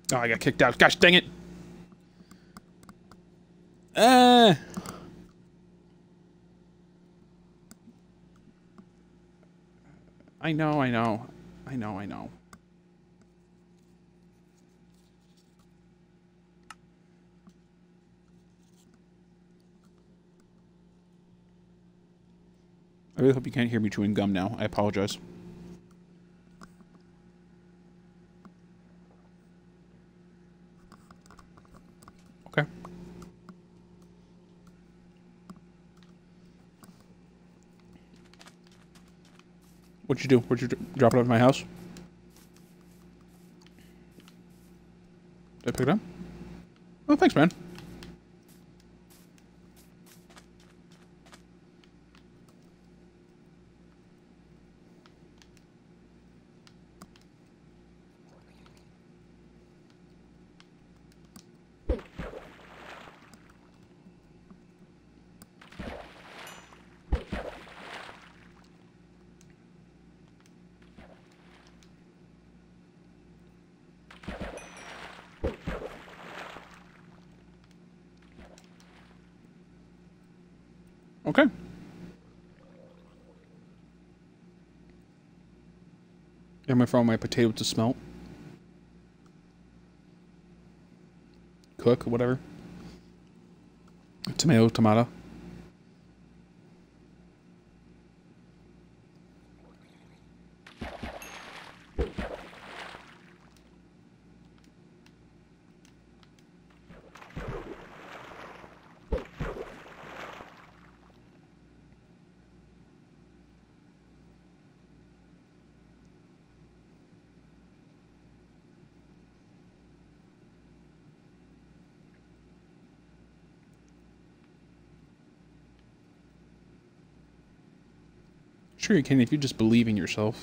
Oh, I got kicked out. Gosh, dang it. I know. I really hope you can't hear me chewing gum now. I apologize. Okay. What'd you do? Where'd you drop it off at my house? Did I pick it up? Oh, thanks, man. Okay. I'm gonna throw my potato to smelt. Cook, whatever. Tomato. Sure you can if you just believe in yourself.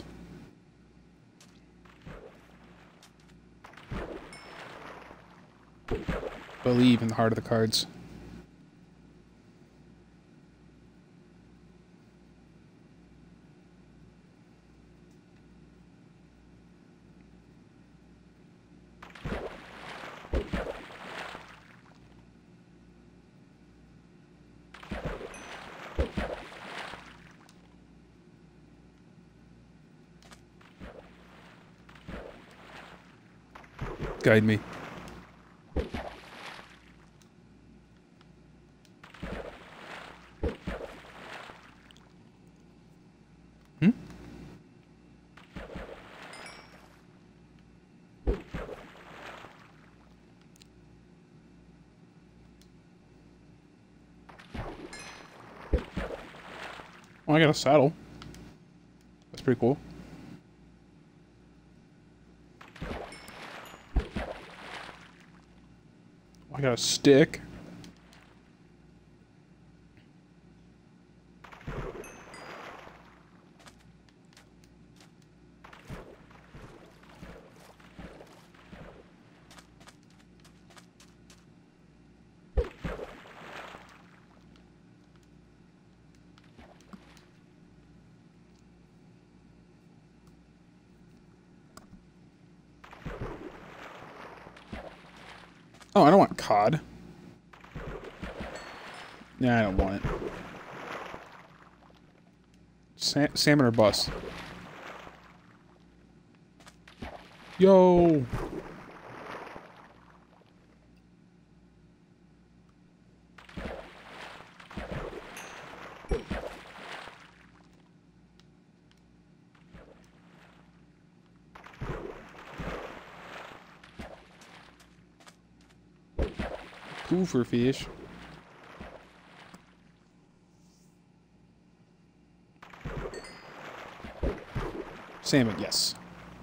Believe in the heart of the cards. Guide me. Hmm? Oh, I got a saddle. That's pretty cool. I got a stick. Oh, I don't want cod. Yeah, I don't want it. Salmon or bus? Yo! Poofer fish. Salmon, yes.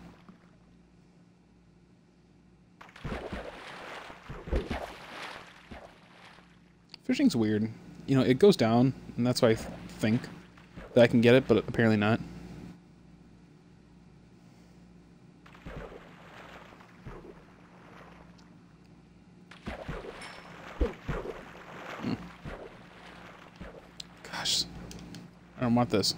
Fishing's weird. You know, it goes down, and that's why I think that I can get it, but apparently not. Gosh. I don't want this.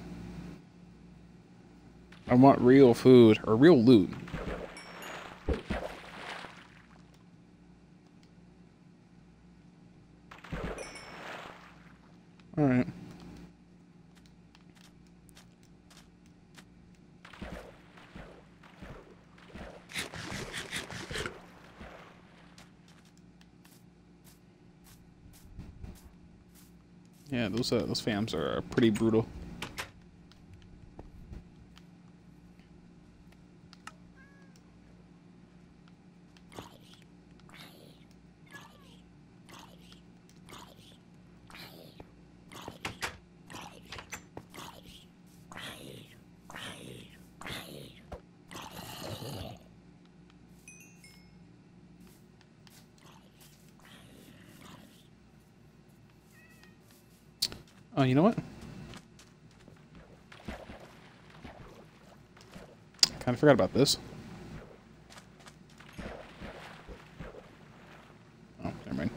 I want real food, or real loot. Alright. Yeah, those fams are pretty brutal. Oh, you know what? Kind of forgot about this. Oh, never mind.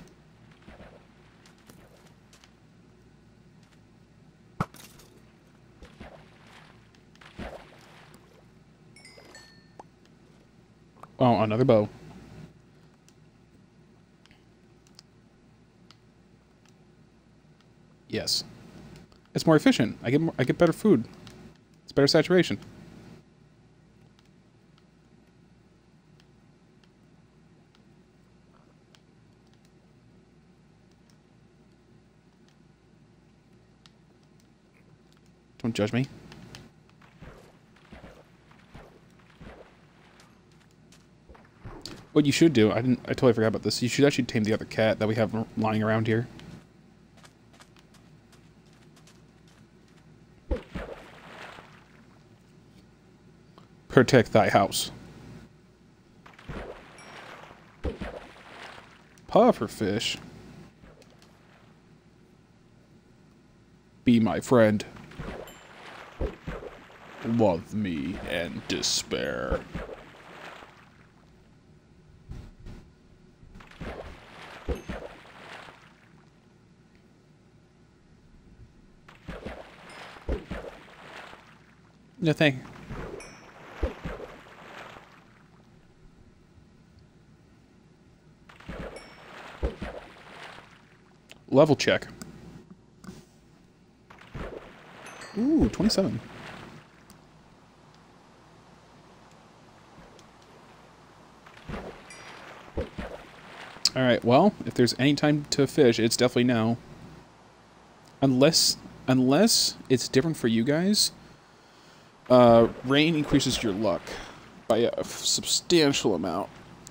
Oh, another bow. Yes. It's more efficient. I get better food. It's better saturation. Don't judge me. What you should do, I totally forgot about this. You should actually tame the other cat that we have lying around here. Protect thy house. Pufferfish. Be my friend. Love me and despair. No thing. Level check. Ooh, 27. Alright, well, if there's any time to fish, it's definitely now. Unless it's different for you guys. Rain increases your luck by a substantial amount.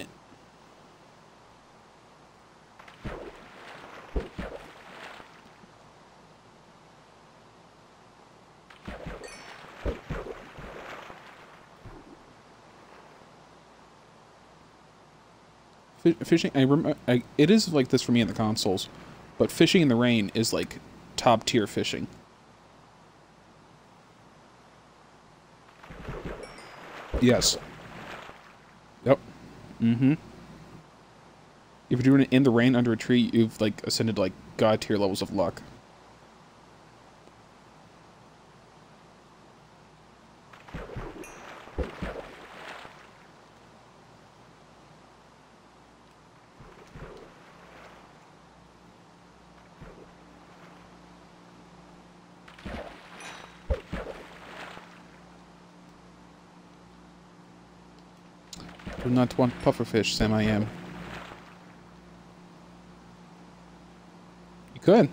Fishing, it is like this for me in the consoles, but fishing in the rain is like top tier fishing. Yes. Yep. Mm-hmm. If you're doing it in the rain under a tree, you've like ascended like god tier levels of luck. Do not want pufferfish, Sam. I am. You could.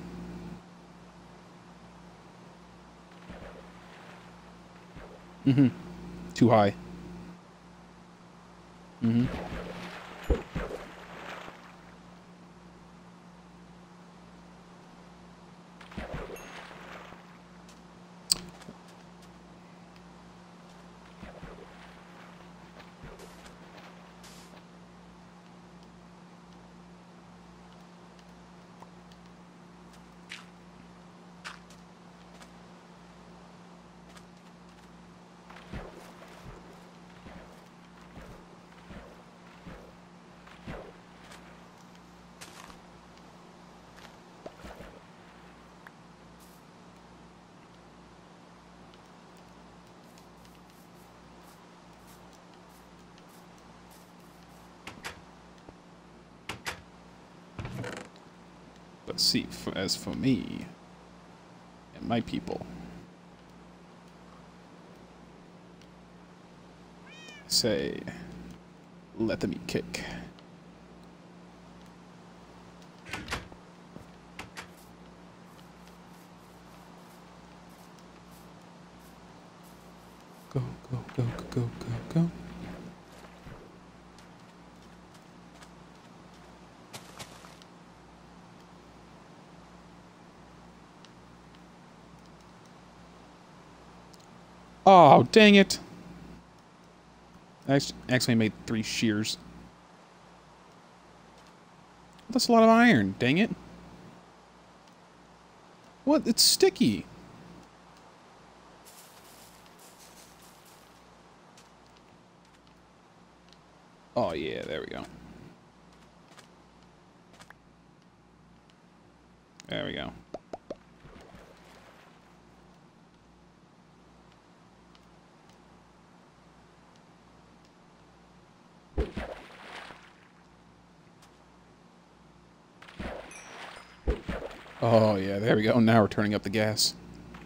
Mm-hmm. Too high. Mm-hmm. But see, as for me, my people. Say, let them eat cake. Go, go, go, go, go, go, go. Oh, dang it. I actually made 3 shears. That's a lot of iron, dang it. What? It's sticky. Oh, yeah, there we go. There we go. Oh, yeah, there we go. Now we're turning up the gas.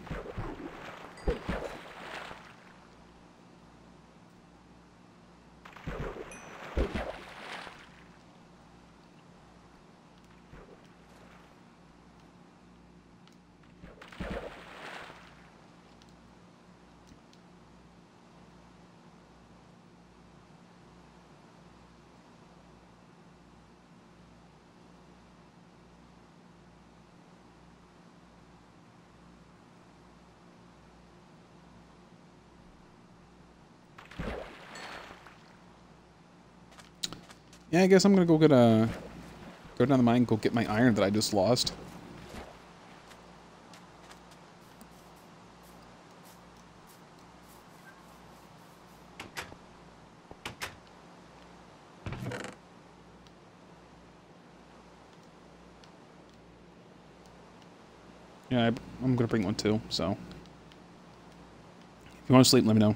Yeah, I guess I'm gonna go get a... Go down the mine and go get my iron that I just lost. Yeah, I'm gonna bring one too, so... If you want to sleep, let me know.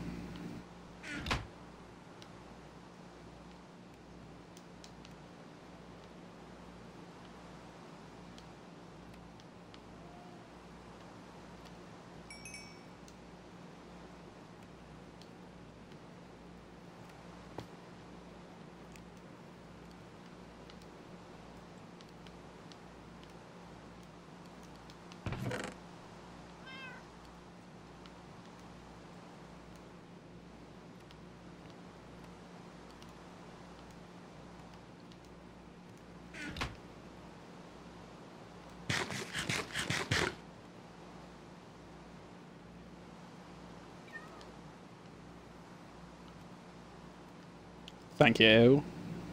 Thank you.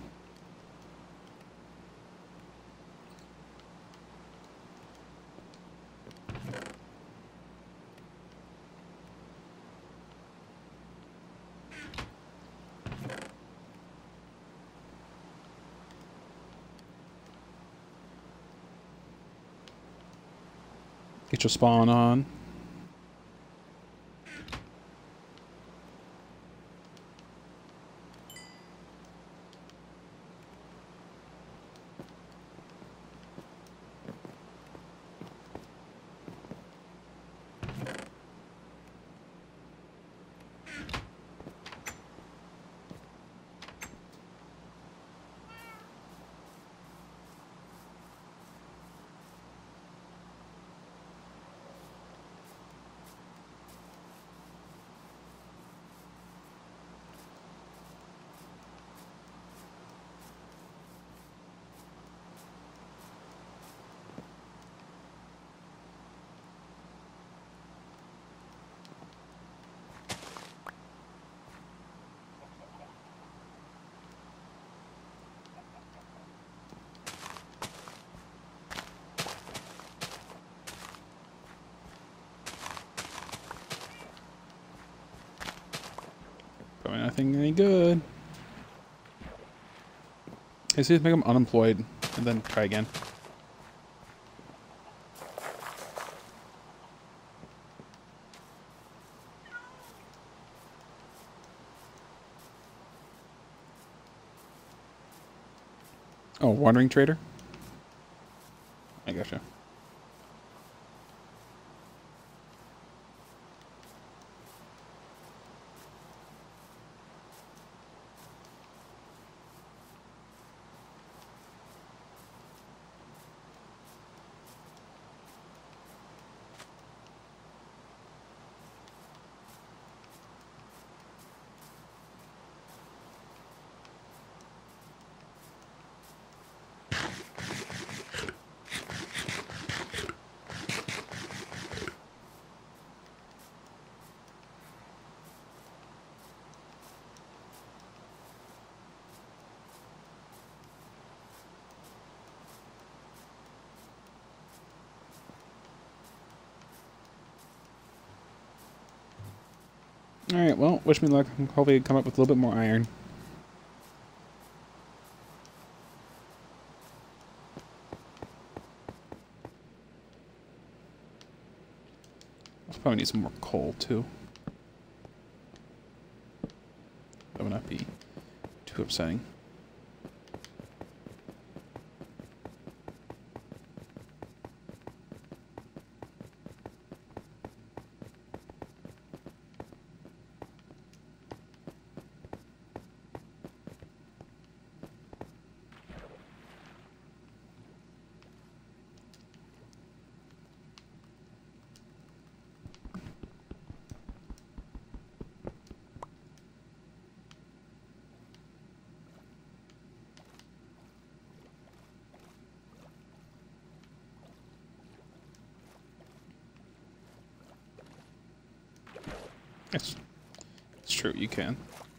Get your spawn on. Probably nothing any good. Hey, see if make them unemployed and then try again. Oh, wandering trader? I gotcha. Alright, well, wish me luck. Hopefully come up with a little bit more iron. I'll probably need some more coal, too. That would not be too upsetting. Yes, it's true, you can.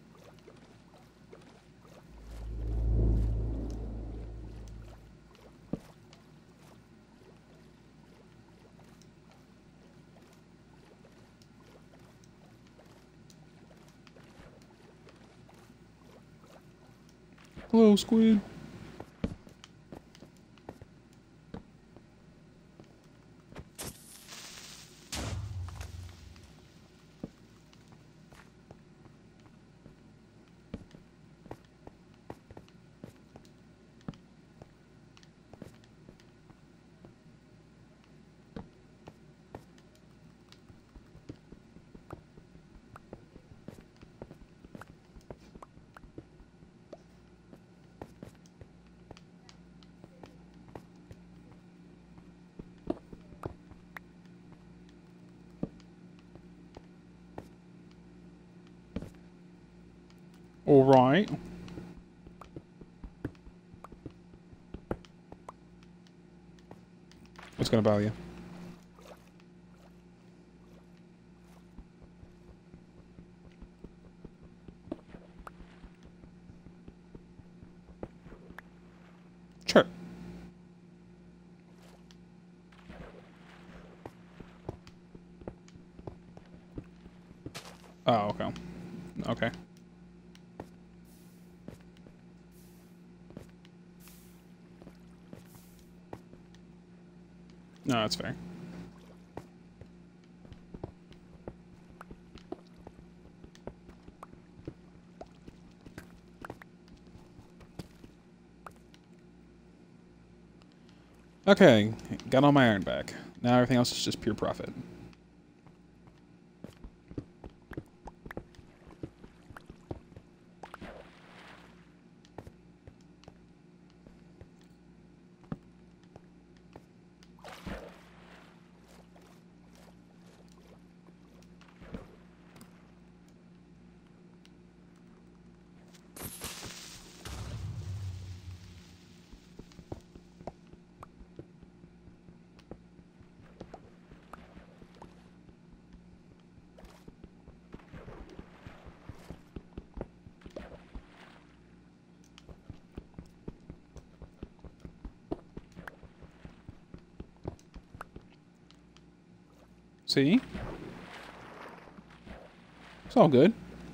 Hello, squid. All right. What's gonna bother you? Sure. Oh, okay. Okay. No, that's fair. Okay, got all my iron back. Now everything else is just pure profit. See? It's all good.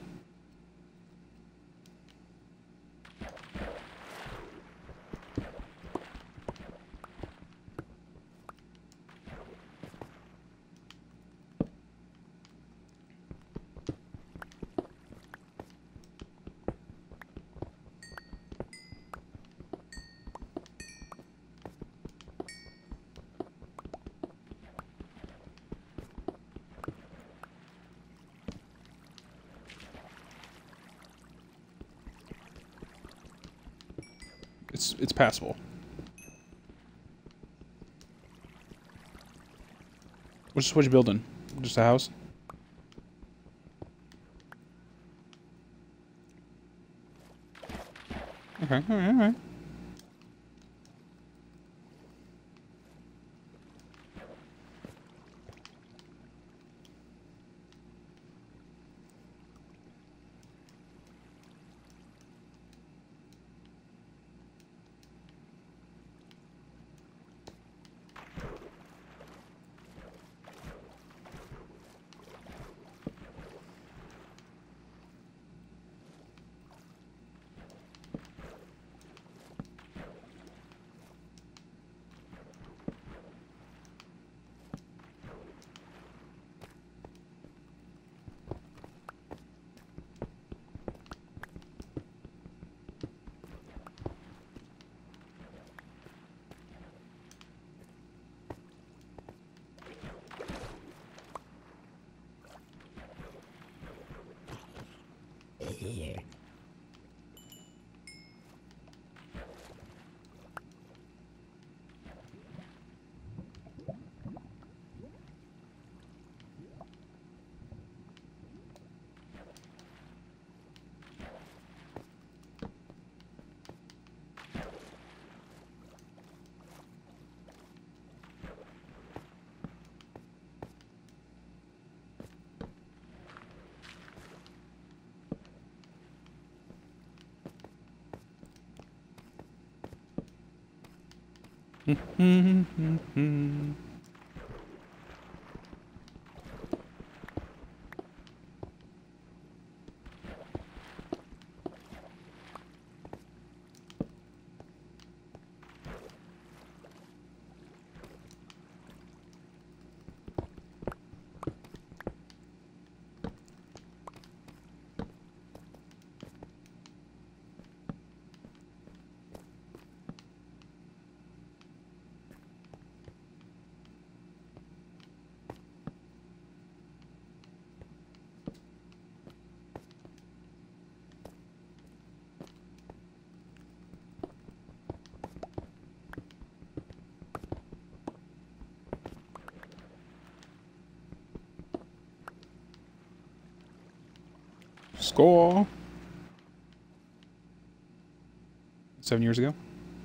It's passable. What you building? Just a house? Okay, alright. here. Score! 7 years ago.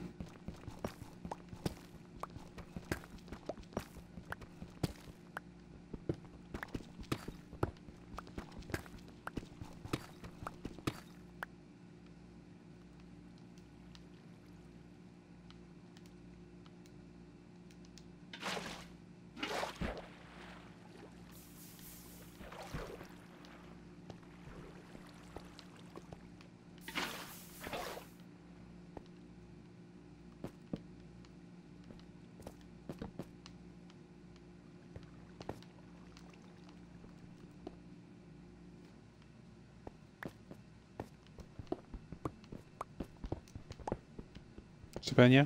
Sapenya?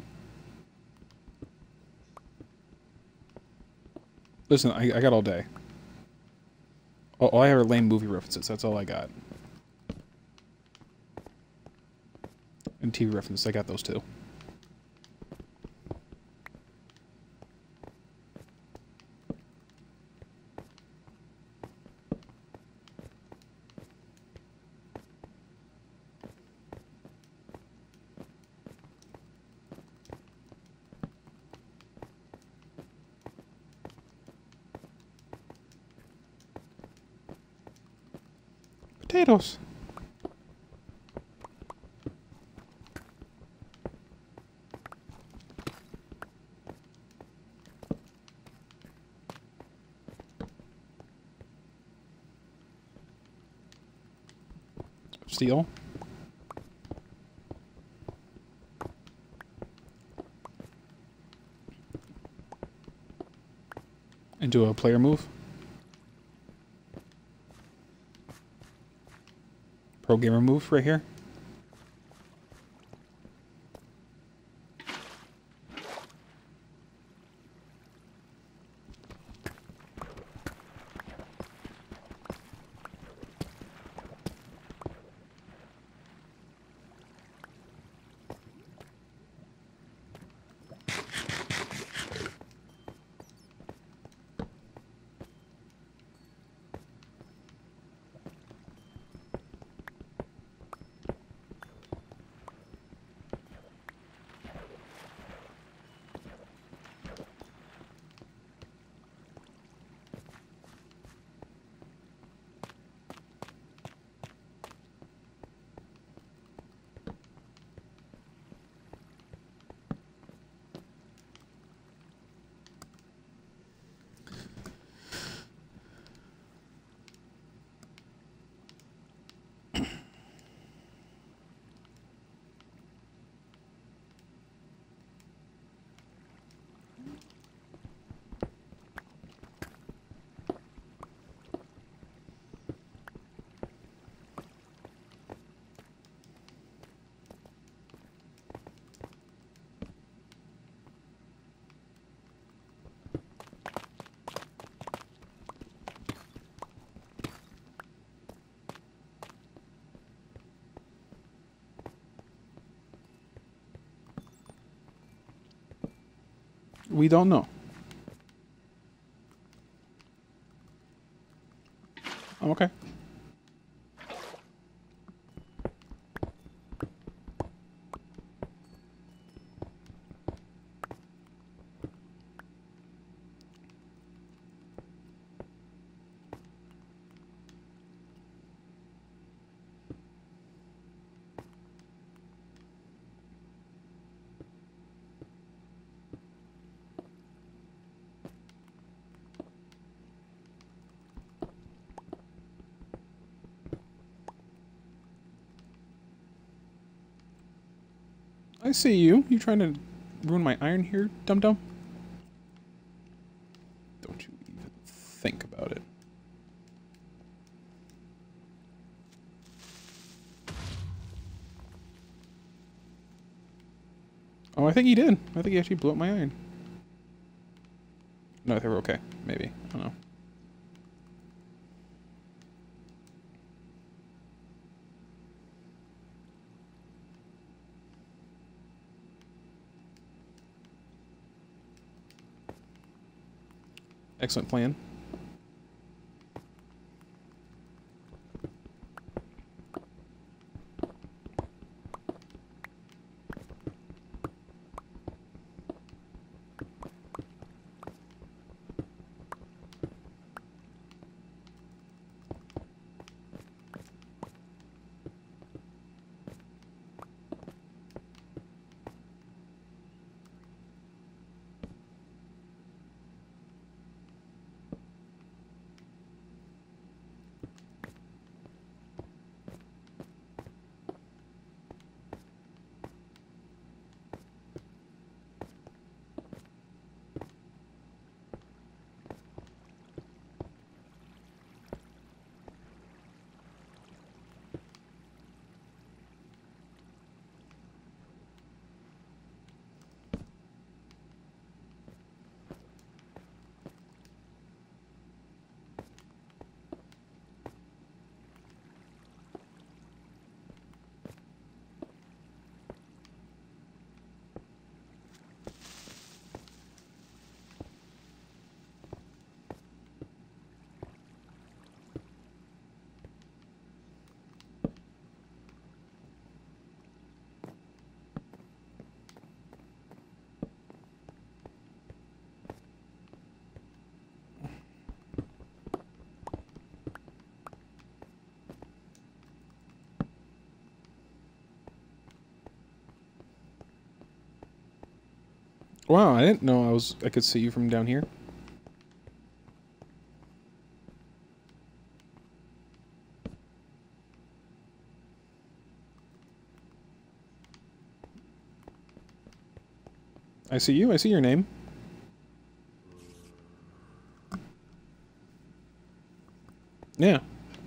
Listen, I got all day. All I have are lame movie references. That's all I got. And TV references. I got those too. Potatoes. Steel. Into a player move. Pro gamer move right here. We don't know. I'm okay. I see you. You trying to ruin my iron here, dum-dum? Don't you even think about it. Oh, I think he did. I think he actually blew up my iron. No, I think we're okay. Maybe. I don't know. Excellent plan. Wow, I didn't know I could see you from down here. I see you. I see your name. Yeah.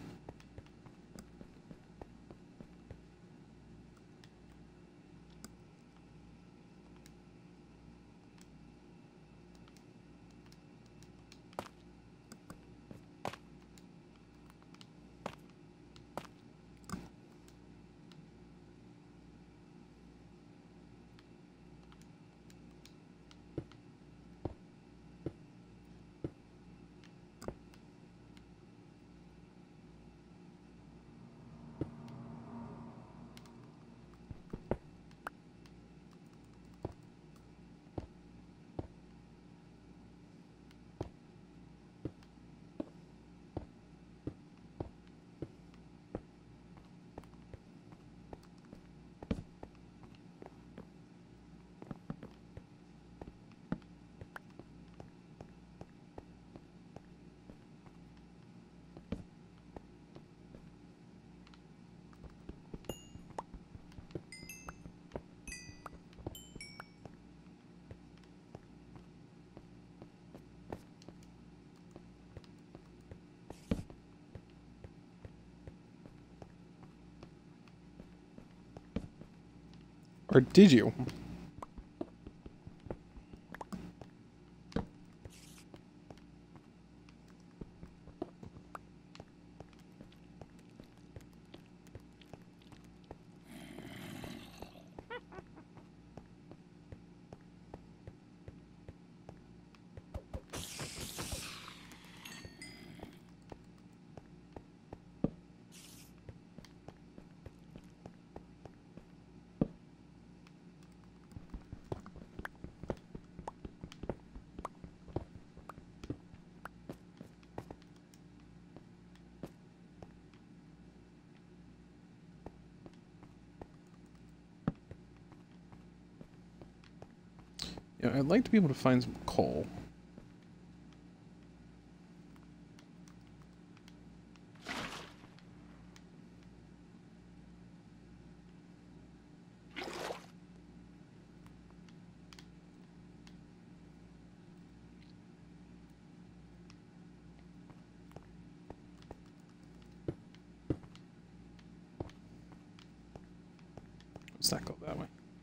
Or did you? Yeah, I'd like to be able to find some coal. Let's not go that way.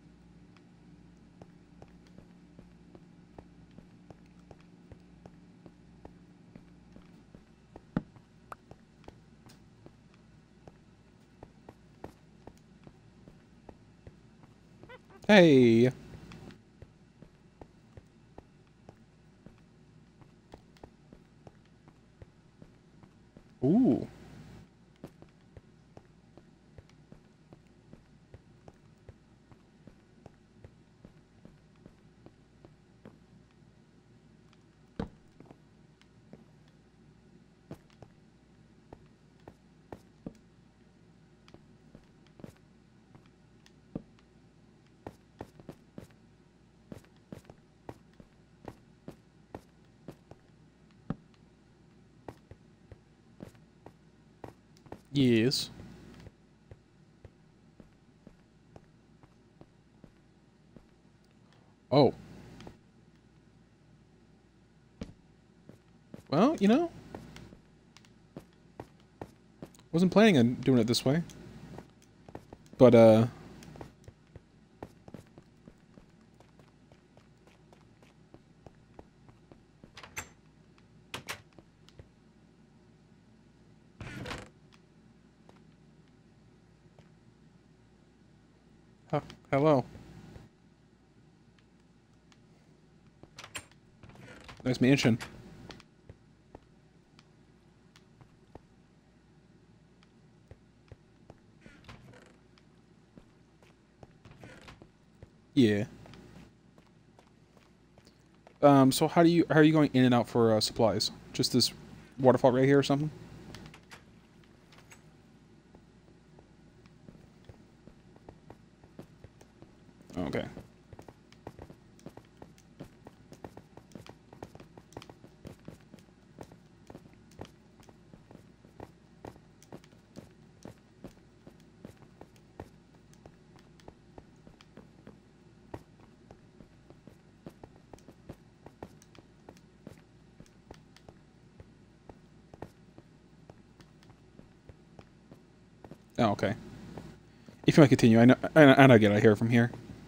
Hey! Ooh. Yes. Oh. Well, you know, wasn't planning on doing it this way. But, hello. Nice mansion. Yeah. So how are you going in and out for supplies? Just this waterfall right here or something? Okay. Oh, okay. If you want to continue, I know I get out of here from here.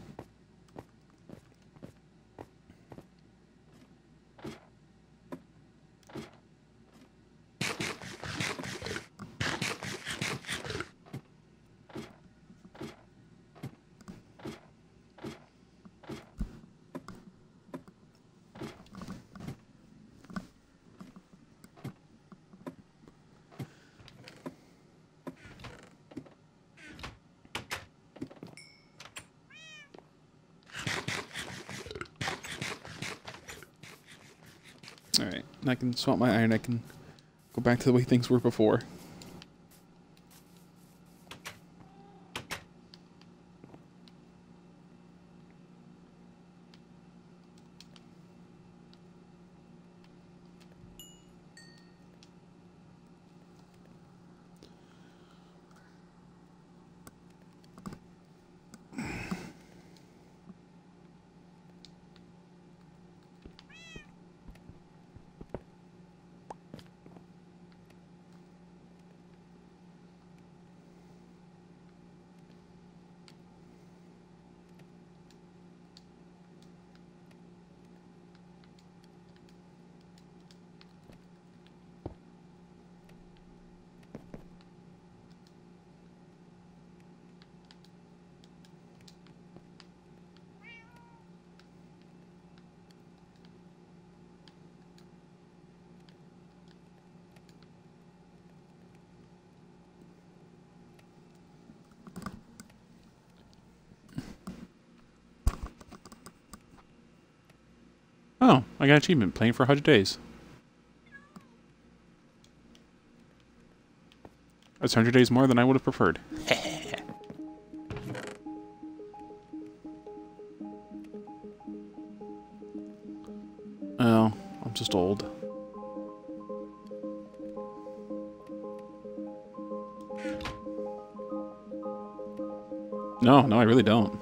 Alright, and I can swap my iron, I can go back to the way things were before. Oh, I got an achievement, playing for 100 days. That's 100 days more than I would have preferred. just old. No, I really don't.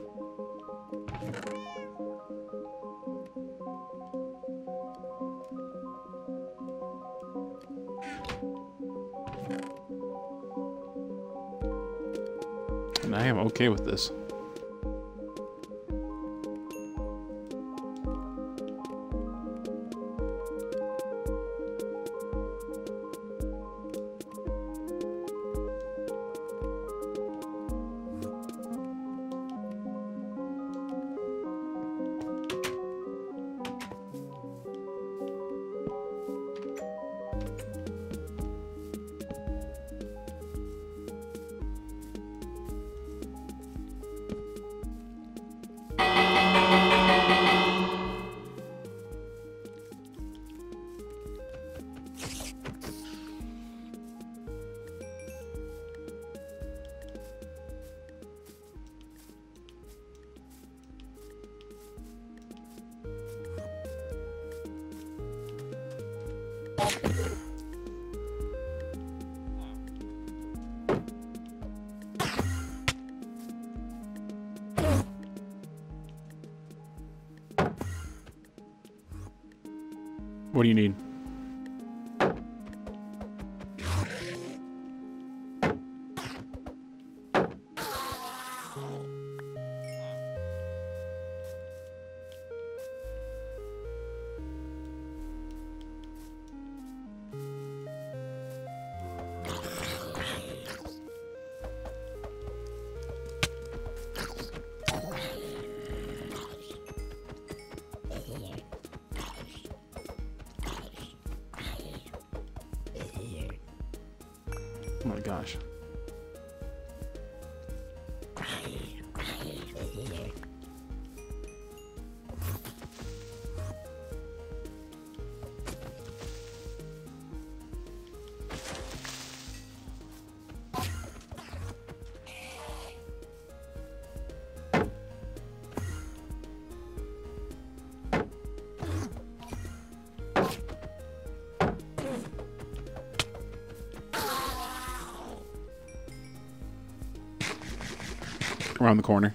And I am okay with this. What do you need? Oh my gosh. Around the corner.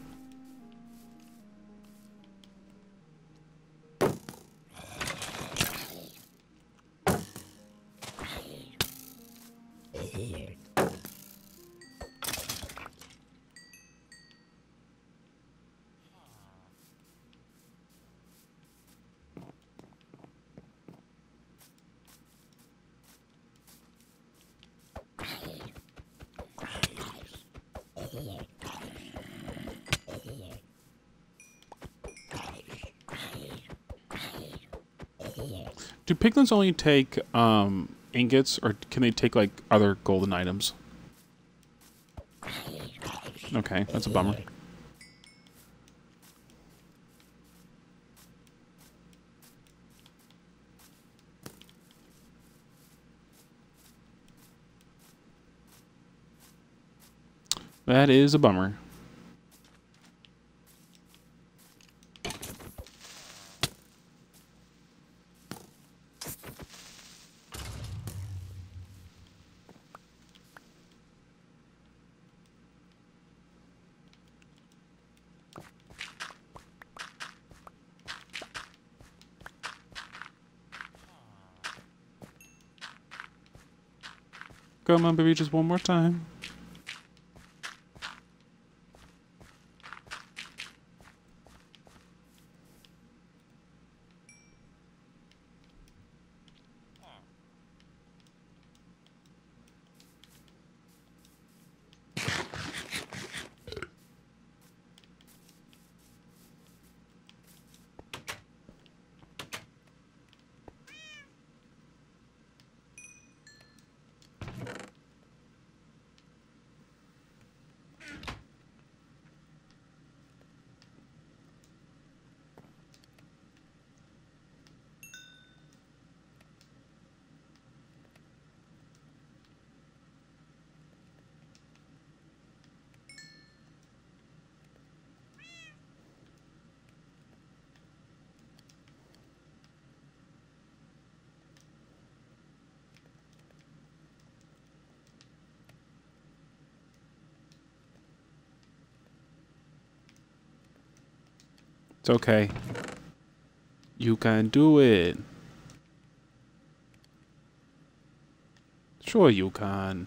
Do piglins only take ingots, or can they take like other golden items? Okay, that's a bummer. That is a bummer. Come on, baby, just one more time. okay. You can do it. Sure you can.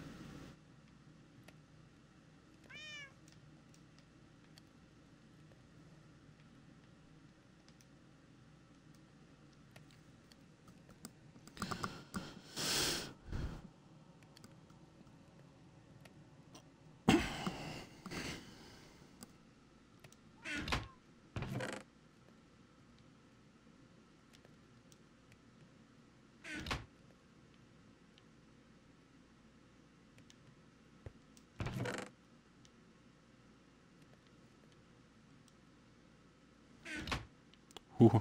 Ooh.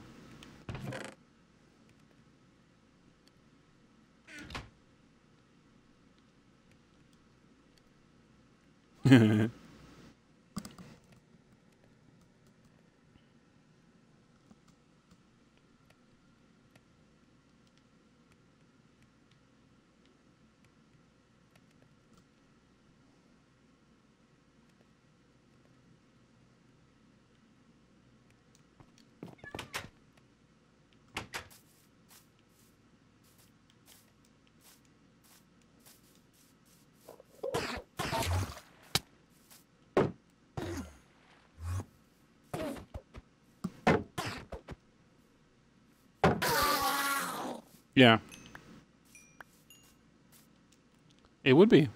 Yeah. It would be.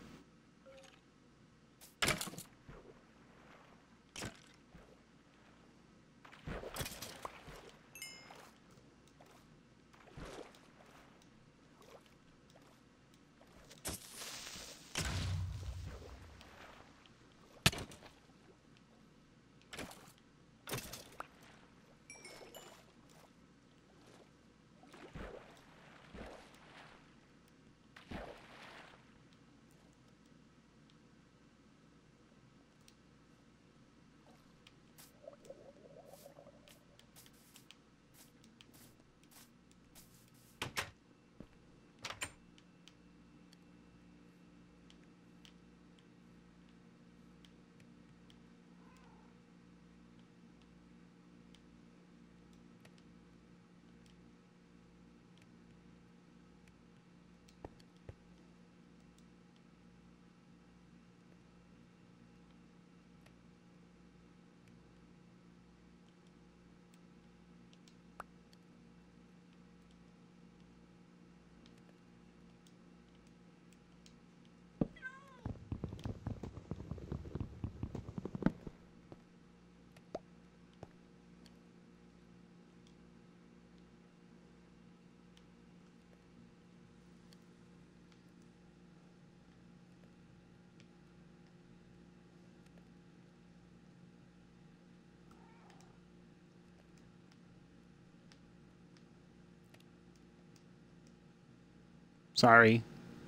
Sorry.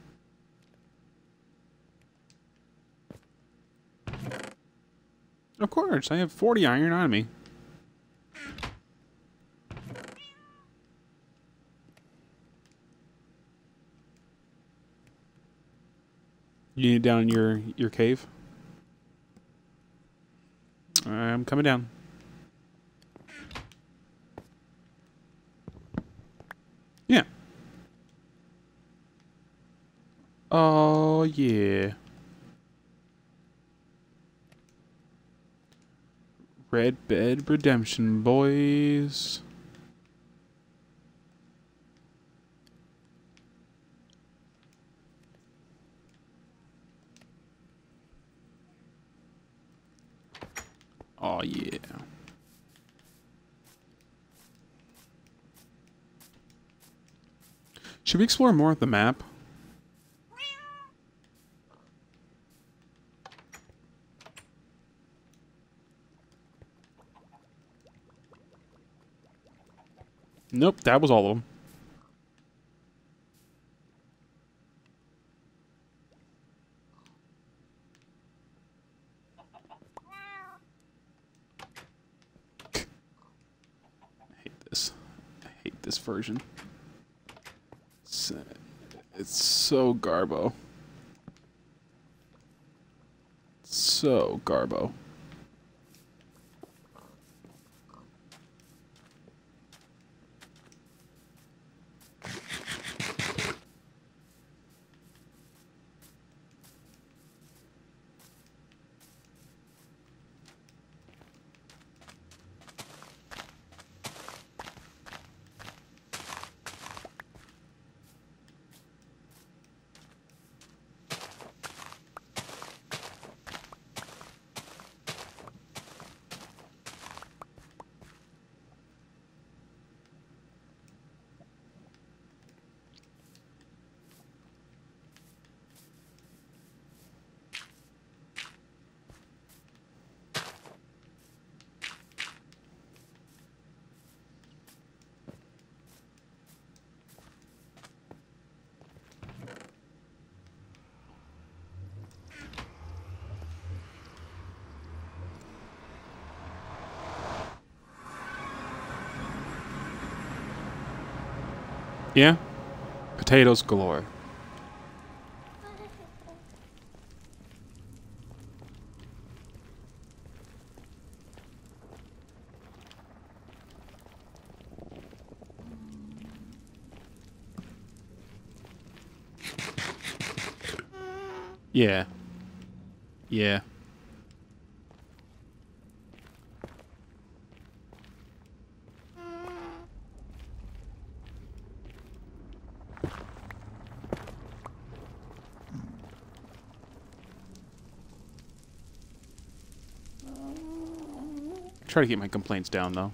Of course, I have 40 iron on me. You need it down in your cave? I'm coming down. Yeah. Oh, yeah. Red Bed Redemption, boys. Oh, yeah. Should we explore more of the map? Nope, that was all of them. I hate this. I hate this version. It's so garbo. So garbo. Yeah? Potatoes galore. Yeah. Yeah. Try to keep my complaints down, though.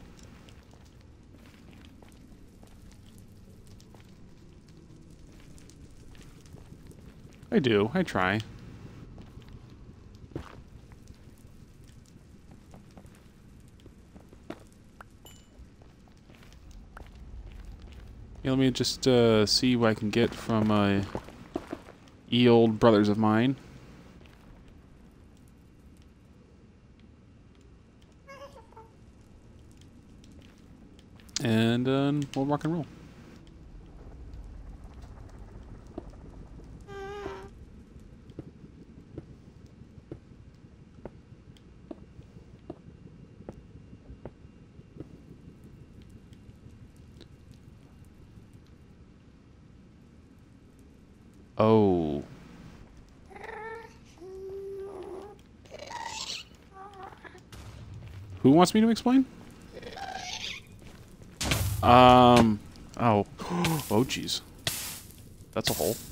I do. I try. Yeah, let me just see what I can get from old brothers of mine. And we'll rock and roll. Oh. Who wants me to explain? Oh. Oh, jeez. That's a hole.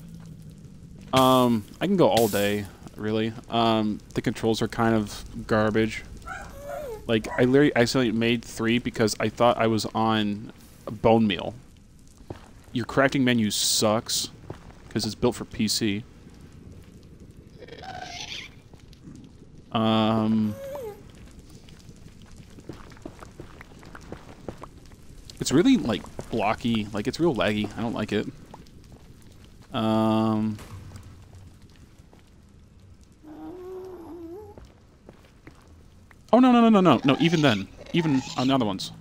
I can go all day, really. The controls are kind of garbage. Like, I literally accidentally made 3 because I thought I was on a bone meal. Your crafting menu sucks because it's built for PC. It's really, like, blocky. Like, it's real laggy. I don't like it. Oh, no, even then. Even on the other ones.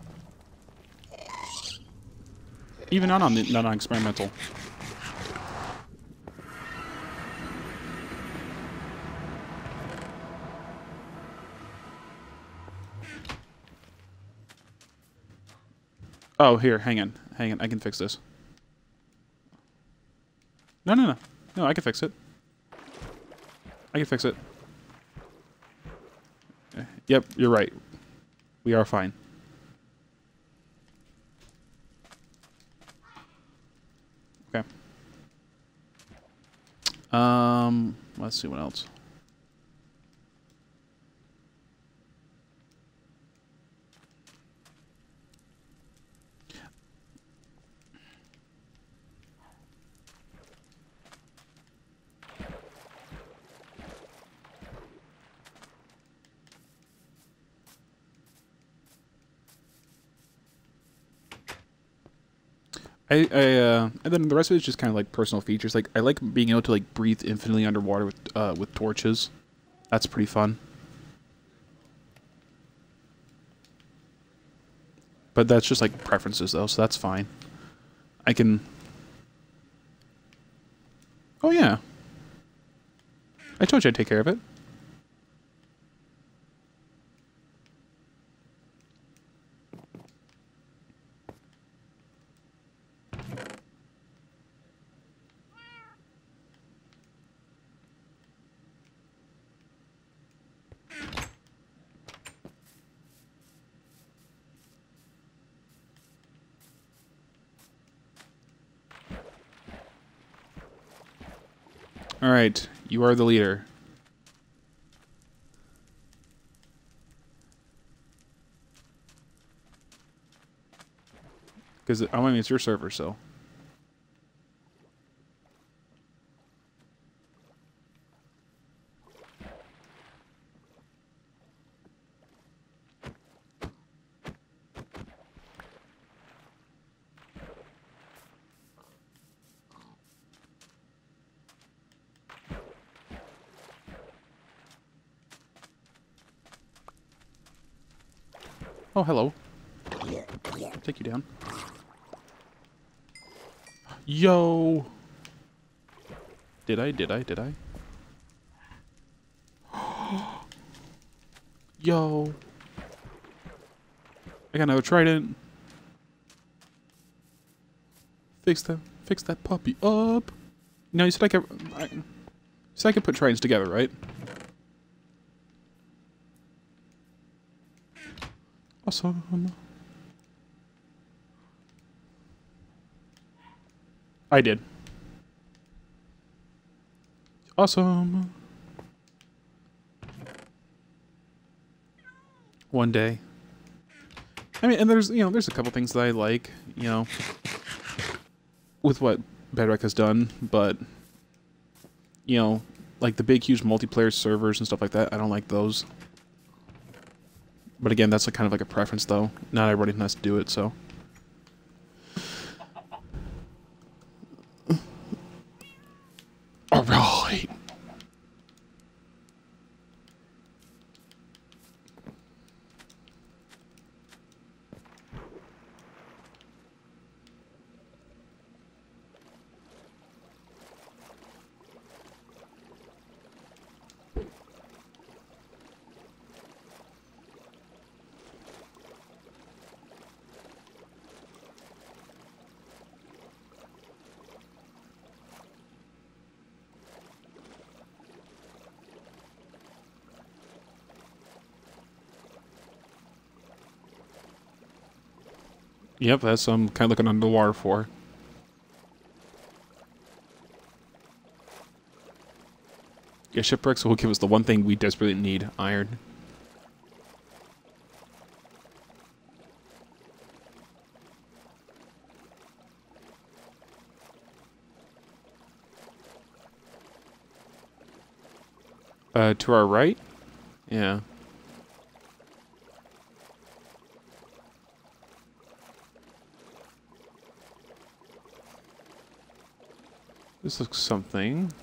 Even on the non-experimental. Oh, here, hang on. I can fix this. No, I can fix it. I can fix it. Yep, you're right. We are fine. Okay. Let's see what else. And then the rest of it is just kind of like personal features. Like I like being able to like breathe infinitely underwater with torches. That's pretty fun. But that's just like preferences though, so that's fine. I can. Oh yeah. I told you I'd take care of it. Alright, you are the leader. Because, I mean, it's your server, so. Oh, hello. I'll take you down. Yo! Did I? Yo! I got another trident. Fix that puppy up. No, you said I could put tridents together, right? Awesome. I did. Awesome. One day. I mean, and there's a couple things that I like, with what Bedrock has done, but like the big, huge multiplayer servers and stuff like that, I don't like those. But again, that's kind of like a preference, though. Not everybody has to do it, so. All right. Yep, that's what I'm kind of looking underwater for. Yeah, shipwrecks will give us the one thing we desperately need, iron. To our right? Yeah. This looks something.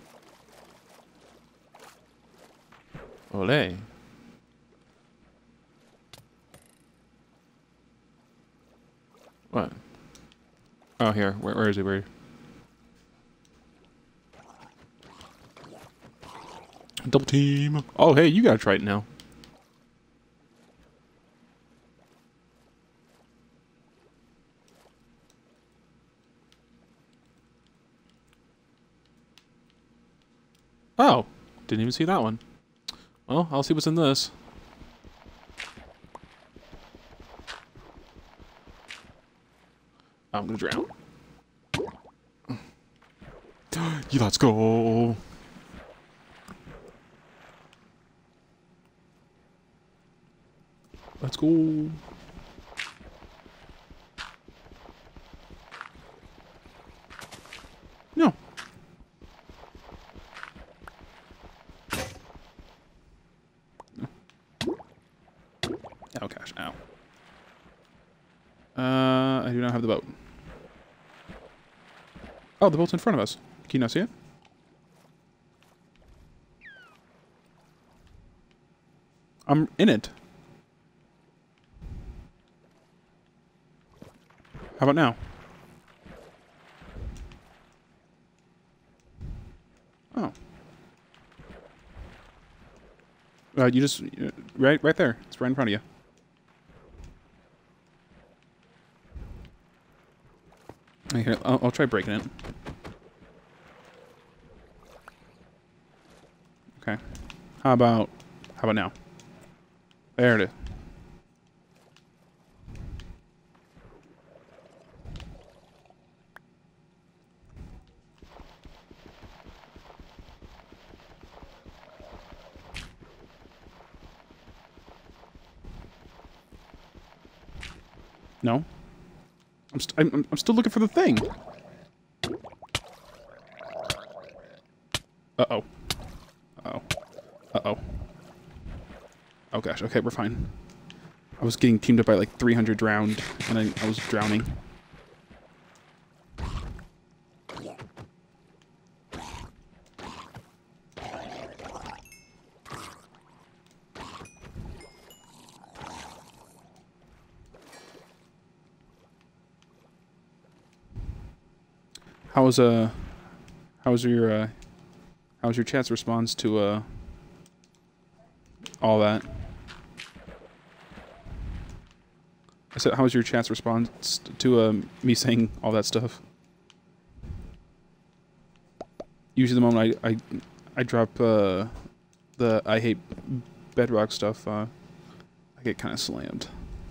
Olé. What? Oh, here. Where is he? Where? Double team. Oh, hey, you gotta try it now. Oh, didn't even see that one. Well, I'll see what's in this. I'm gonna drown. Let's go. Let's go. No. Oh gosh, ow. I do not have the boat. Oh, the boat's in front of us. Can you not see it? I'm in it. How about now? Oh. You just right there. It's right in front of you. Here, I'll try breaking it. Okay. How about now? There it is. No. I'm still looking for the thing. Uh-oh. Uh-oh. Uh-oh. Oh gosh, okay, we're fine. I was getting teamed up by like 300 drowned, and I was drowning. How was how was your chat's response to all that? I said, how was your chat's response to me saying all that stuff? Usually the moment I drop the I hate Bedrock stuff, I get kind of slammed.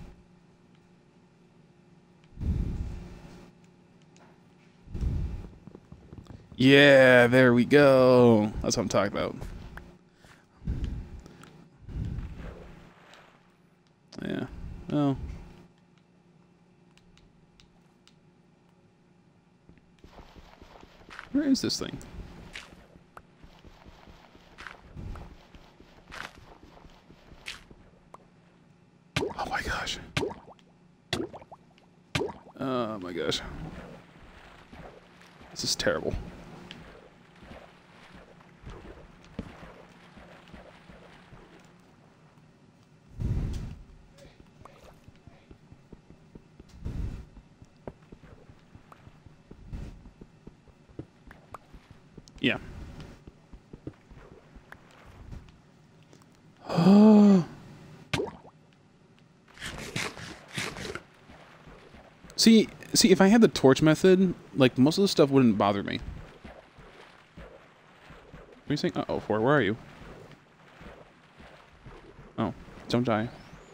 Yeah, there we go. That's what I'm talking about. Yeah. Well. Where is this thing? Oh my gosh. Oh my gosh. This is terrible. Yeah. See, if I had the torch method, like, most of the stuff wouldn't bother me. What are you saying? Uh-oh, where are you? Oh, don't die.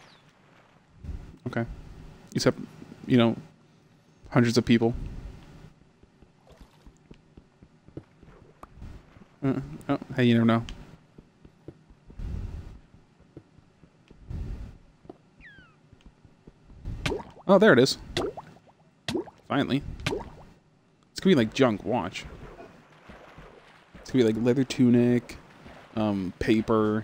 Okay. Except, you know, hundreds of people. Oh, hey, you never know. Oh, there it is. Finally. It's gonna be like junk, watch. It's gonna be like leather tunic, paper.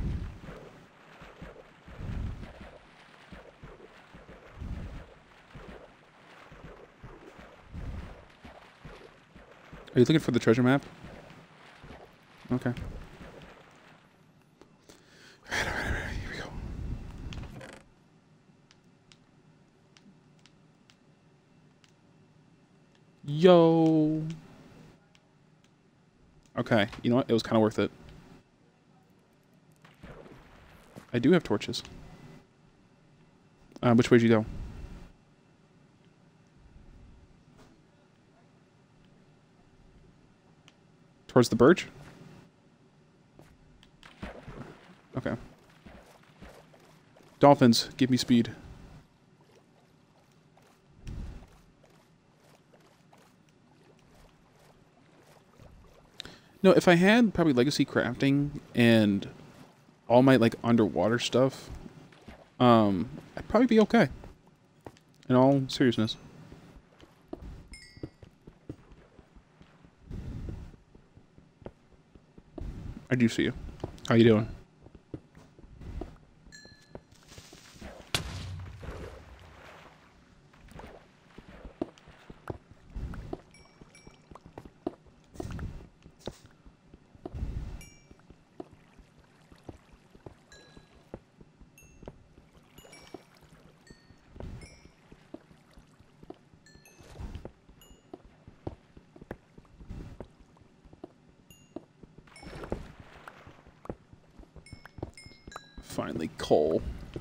Are you looking for the treasure map? Okay. Alright, here we go. Yo. Okay, you know what? It was kind of worth it. I do have torches. Which way did you go? Towards the birch? Okay. Dolphins, give me speed. No, if I had probably legacy crafting and all my like underwater stuff, I'd probably be okay. In all seriousness. I do see you. How you doing? Finally, coal.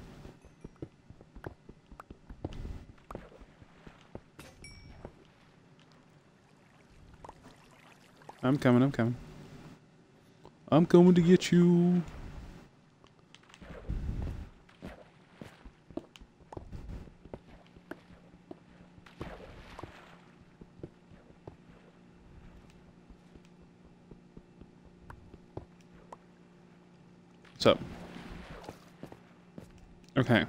I'm coming, I'm coming. I'm coming to get you. What's up? Okay.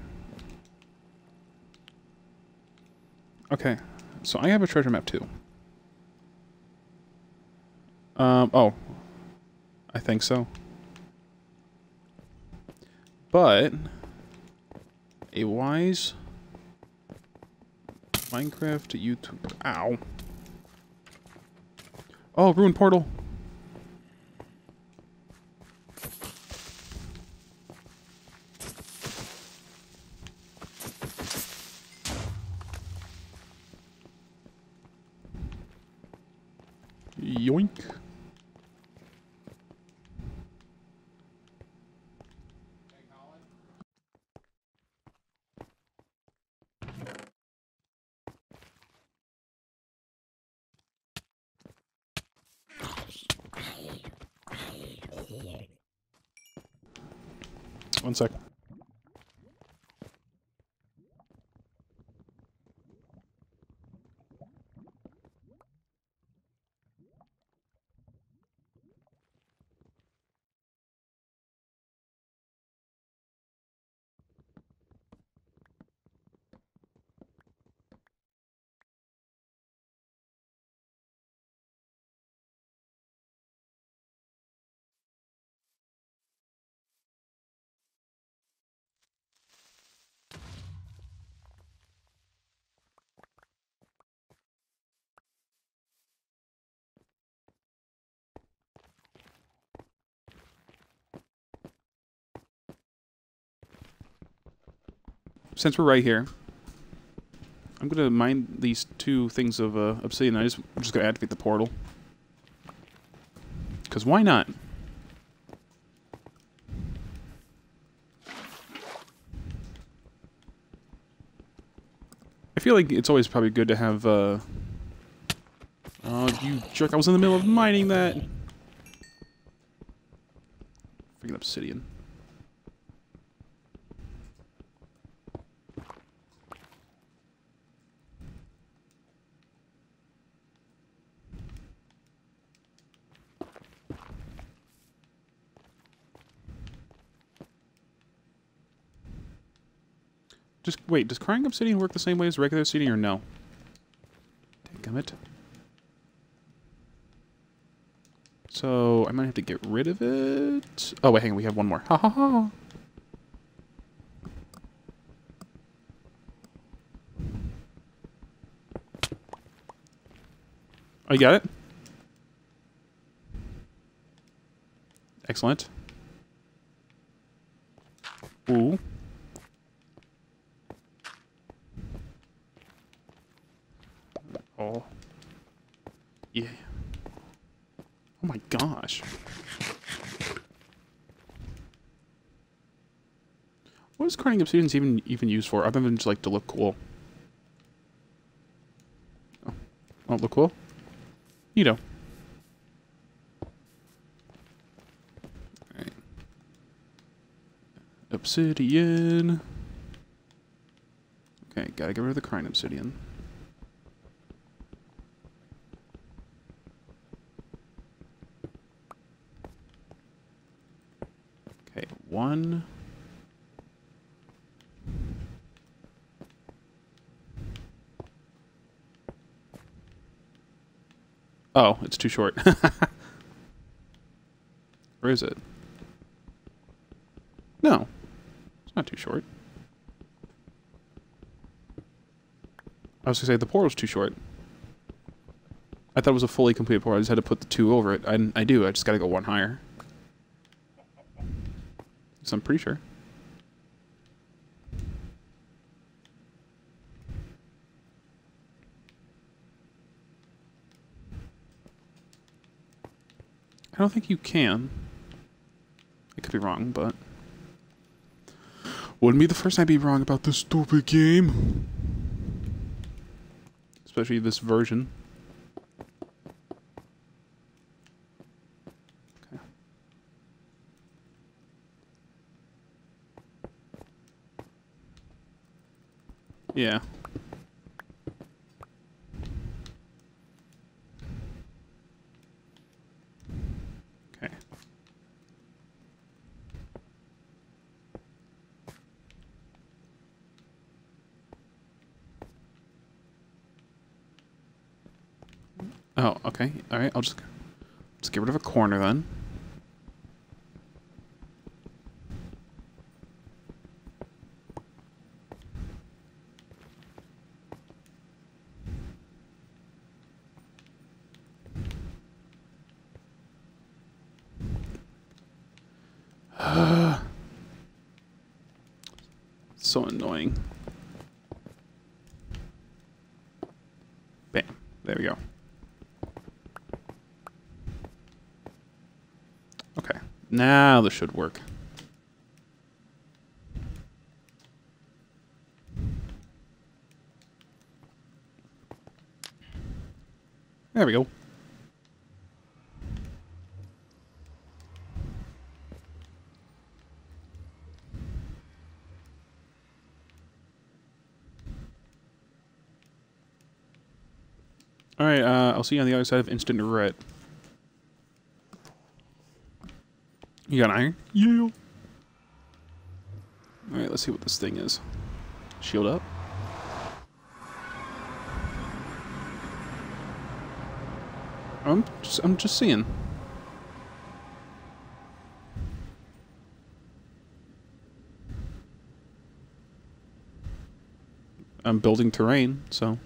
Okay. So I have a treasure map too. Oh. I think so. But a wise Minecraft YouTube. Ow. Oh, ruined portal. Yoink. One sec. Since we're right here, I'm gonna mine these 2 things of obsidian. I'm just gonna activate the portal. Cause why not? I feel like it's always probably good to have oh, you jerk, I was in the middle of mining that. Freaking obsidian. Just wait, does crying obsidian work the same way as regular obsidian or no? Dadgummit. So I might have to get rid of it. Oh wait, hang on, we have one more. Ha ha ha. Oh, you got it? Excellent. Ooh. Oh. Yeah. Oh my gosh. What is crying obsidians even used for, other than just like to look cool? Oh, look cool? You know. Alright. Obsidian. Okay, gotta get rid of the crying obsidian. Okay, 1. Oh, it's too short. Where is it? No, it's not too short. I was gonna say the portal's too short. I thought it was a fully completed portal. I just had to put the 2 over it. I do. I just gotta go 1 higher. So I'm pretty sure. I don't think you can. I could be wrong, but wouldn't be the first time I'd be wrong about this stupid game. Especially this version. Okay. Yeah. Okay. Oh, okay. All right. I'll just get rid of a corner then. So annoying. Bam. There we go. Now this should work. There we go. Alright, I'll see you on the other side of instant regret. You got iron? Yeah. Alright, let's see what this thing is. Shield up. I'm just seeing. I'm building terrain, so.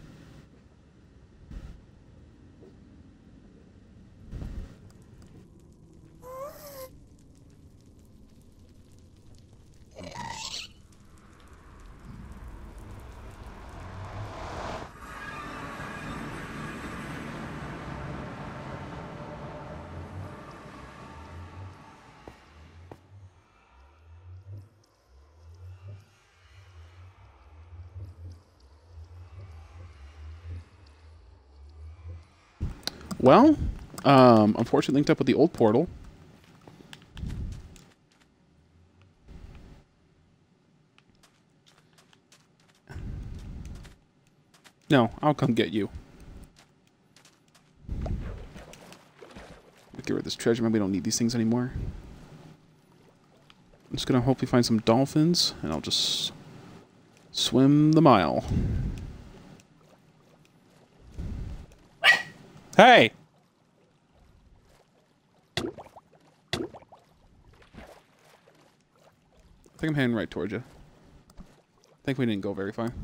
Well, unfortunately linked up with the old portal. No, I'll come get you. Get rid of this treasure map. We don't need these things anymore. I'm just gonna hopefully find some dolphins, and I'll just swim the mile. Hey! I think I'm heading right towards you. I think we didn't go very far.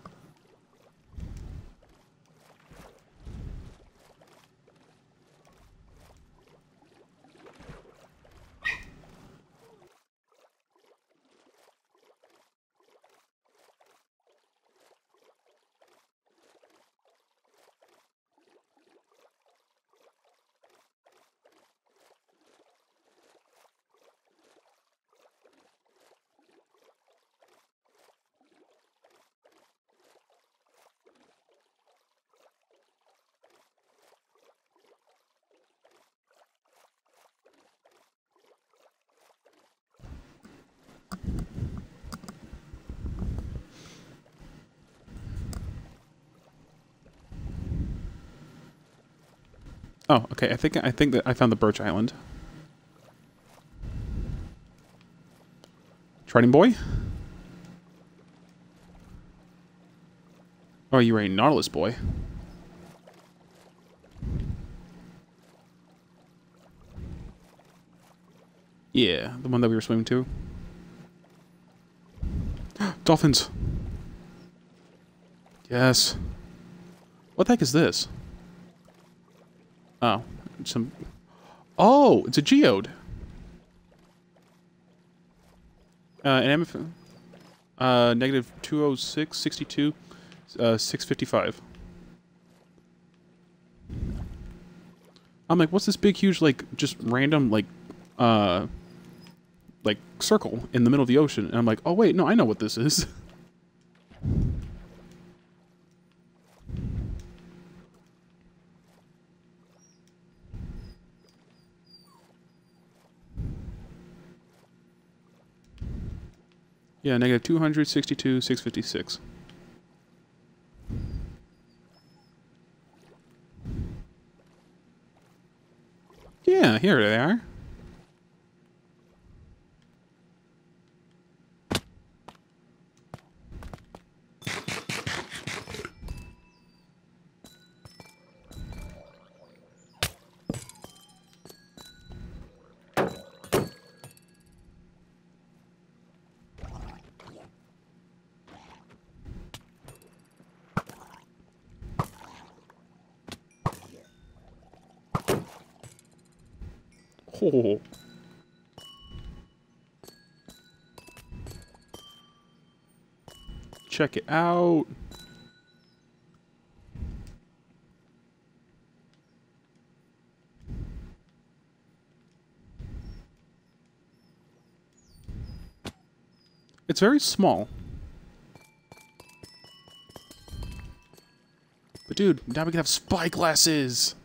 Oh, okay. I think that I found the Birch Island. Trading boy? Oh, you are a Nautilus boy. Yeah, the one that we were swimming to. Dolphins! Yes. What the heck is this? Oh, some... Oh, it's a geode! An negative 206, 62, 655. I'm like, what's this big, huge, like, just random, like circle in the middle of the ocean? And I'm like, oh wait, no, I know what this is. Yeah, negative 262, 656. Yeah, here they are. Oh. Check it out. It's very small. But dude, now we can have spy glasses!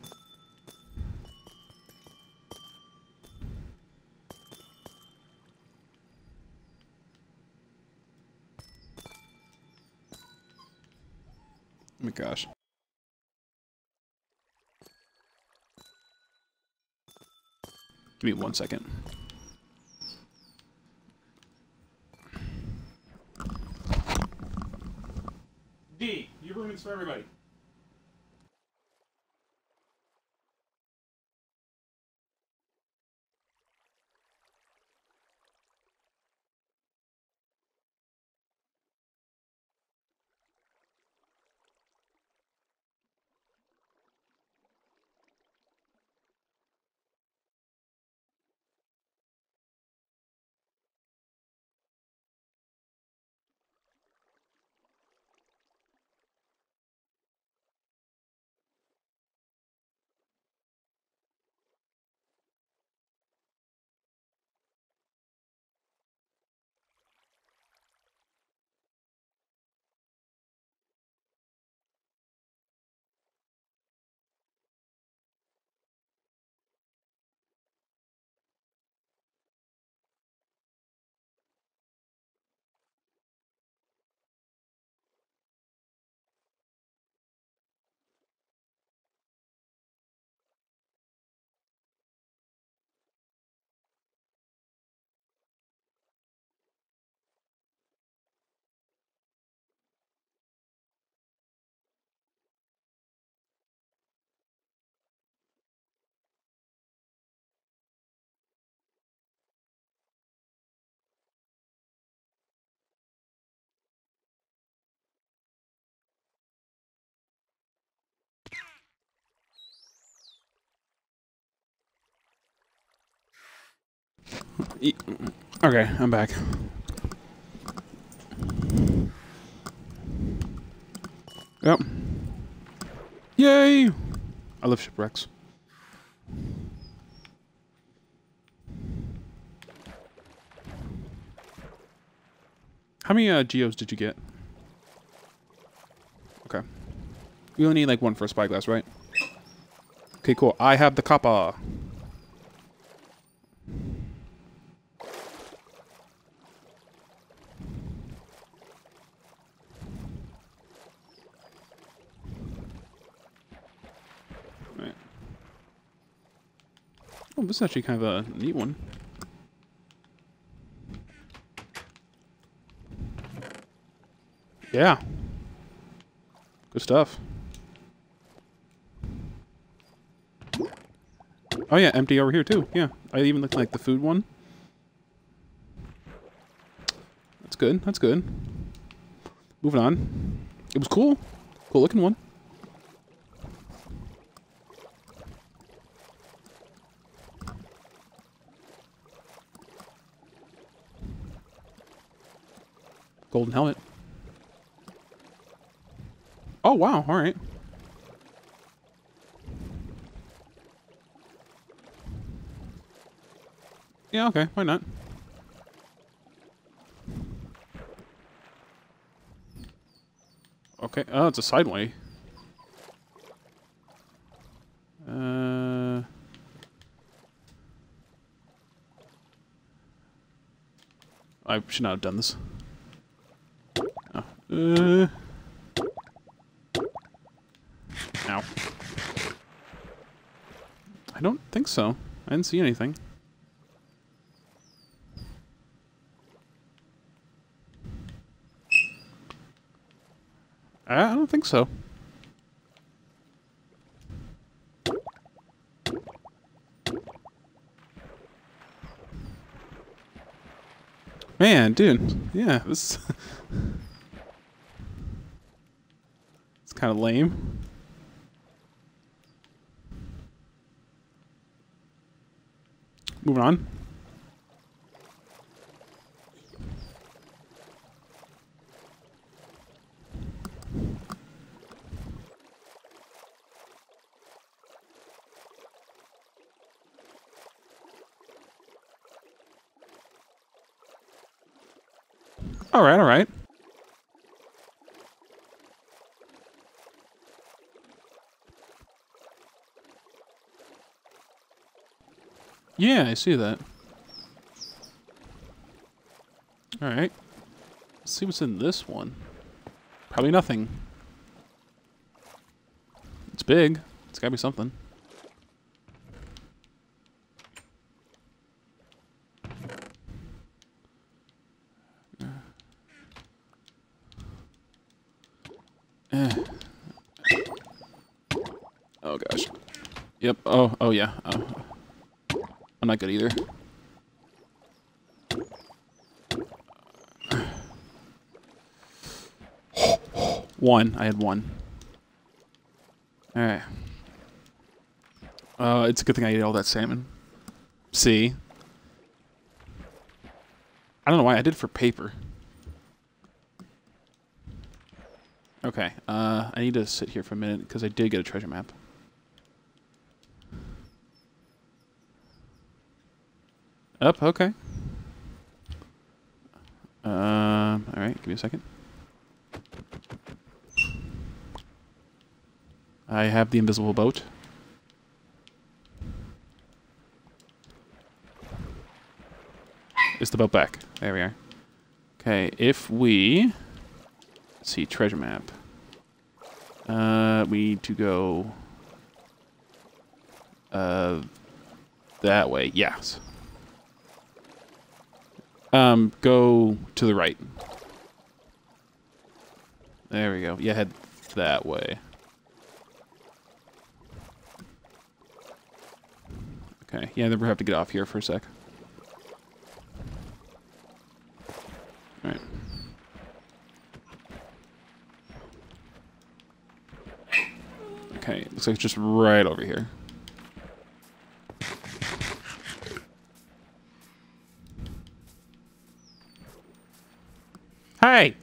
Oh my gosh. Give me 1 second. D, you ruined this for everybody. Okay, I'm back. Yep. Yay! I love shipwrecks. How many geos did you get? Okay. You only need like 1 for a spyglass, right? Okay, cool. I have the copper. Right. Oh, this is actually kind of a neat one. Yeah. Good stuff. Oh yeah, empty over here too. Yeah, I even looked like the food one. That's good. That's good. Moving on. It was cool. Cool looking one. Golden helmet. Oh wow! All right. Yeah. Okay. Why not? Okay. Oh, it's a sideway. I should not have done this. Oh. Ow. I don't think so. I didn't see anything. I don't think so. Man, dude. Yeah, this... it's kind of lame. Moving on. Alright, alright. Yeah, I see that. Alright. Let's see what's in this one. Probably nothing. It's big. It's gotta be something. Oh gosh. Yep. Oh yeah. Oh. I'm not good either. One. I had one. Alright. It's a good thing I ate all that salmon. See? I don't know why I did it for paper. Okay, I need to sit here for a minute because I did get a treasure map. Up, okay. Alright, give me a second. I have the invisible boat. Is the boat back? There we are. Okay, if we... Let's see, treasure map. We need to go... that way, yes. Go to the right. There we go. Yeah, head that way. Okay, yeah, then we have to get off here for a sec. Alright. Okay, looks like it's just right over here. Hey!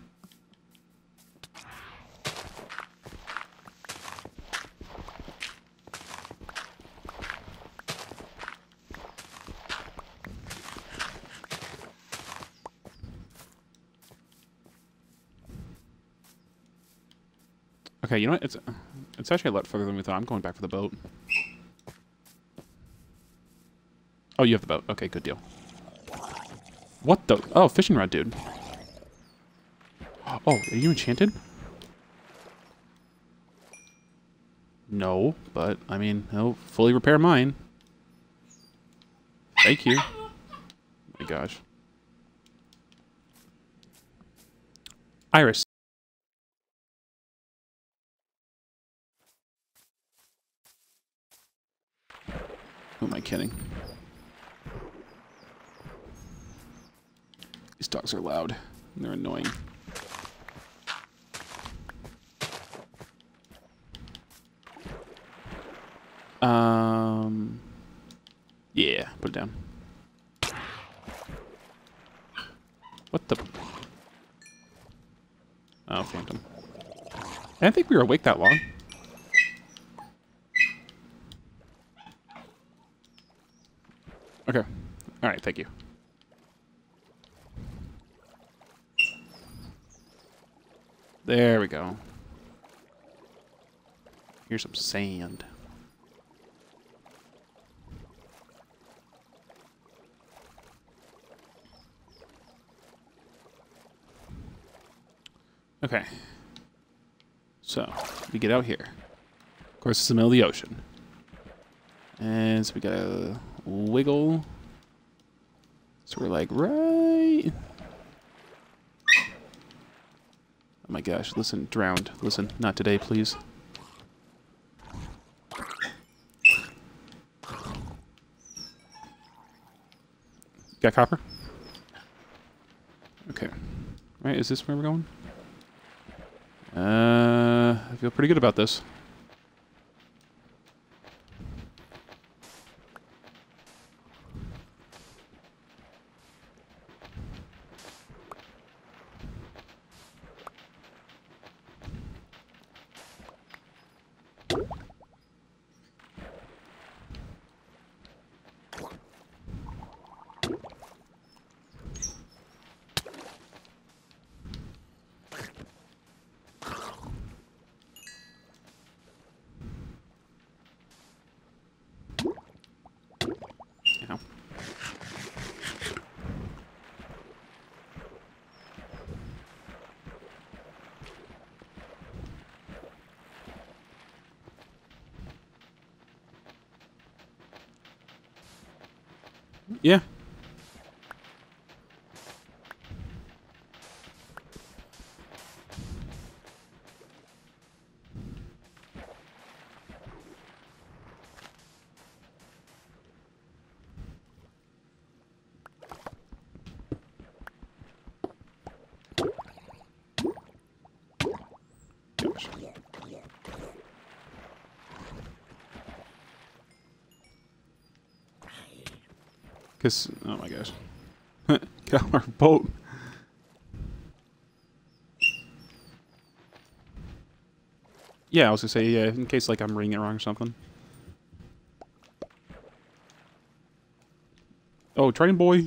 Okay, you know what? It's actually a lot further than we thought. I'm going back for the boat. Oh, you have the boat. Okay, good deal. What the? Oh, fishing rod, dude. Oh, are you enchanted? No, but, I mean, he'll fully repair mine. Thank you. Oh my gosh. Iris. Who am I kidding? These dogs are loud. And they're annoying. Yeah, put it down. What the? Oh, phantom. I didn't think we were awake that long. Okay. Alright, thank you. There we go. Here's some sand. Okay. So, we get out here. Of course, it's the middle of the ocean. And so we gotta wiggle. So we're like, right... Oh my gosh, listen, drowned. Listen, not today, please. Got copper? Okay. Right, is this where we're going? I feel pretty good about this. Yeah. Gosh. Cause, oh my gosh. Got our boat. Yeah, I was gonna say, yeah, in case like I'm reading it wrong or something. Oh, Trident boy.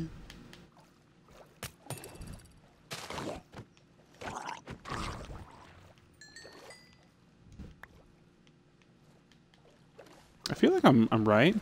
I feel like I'm right.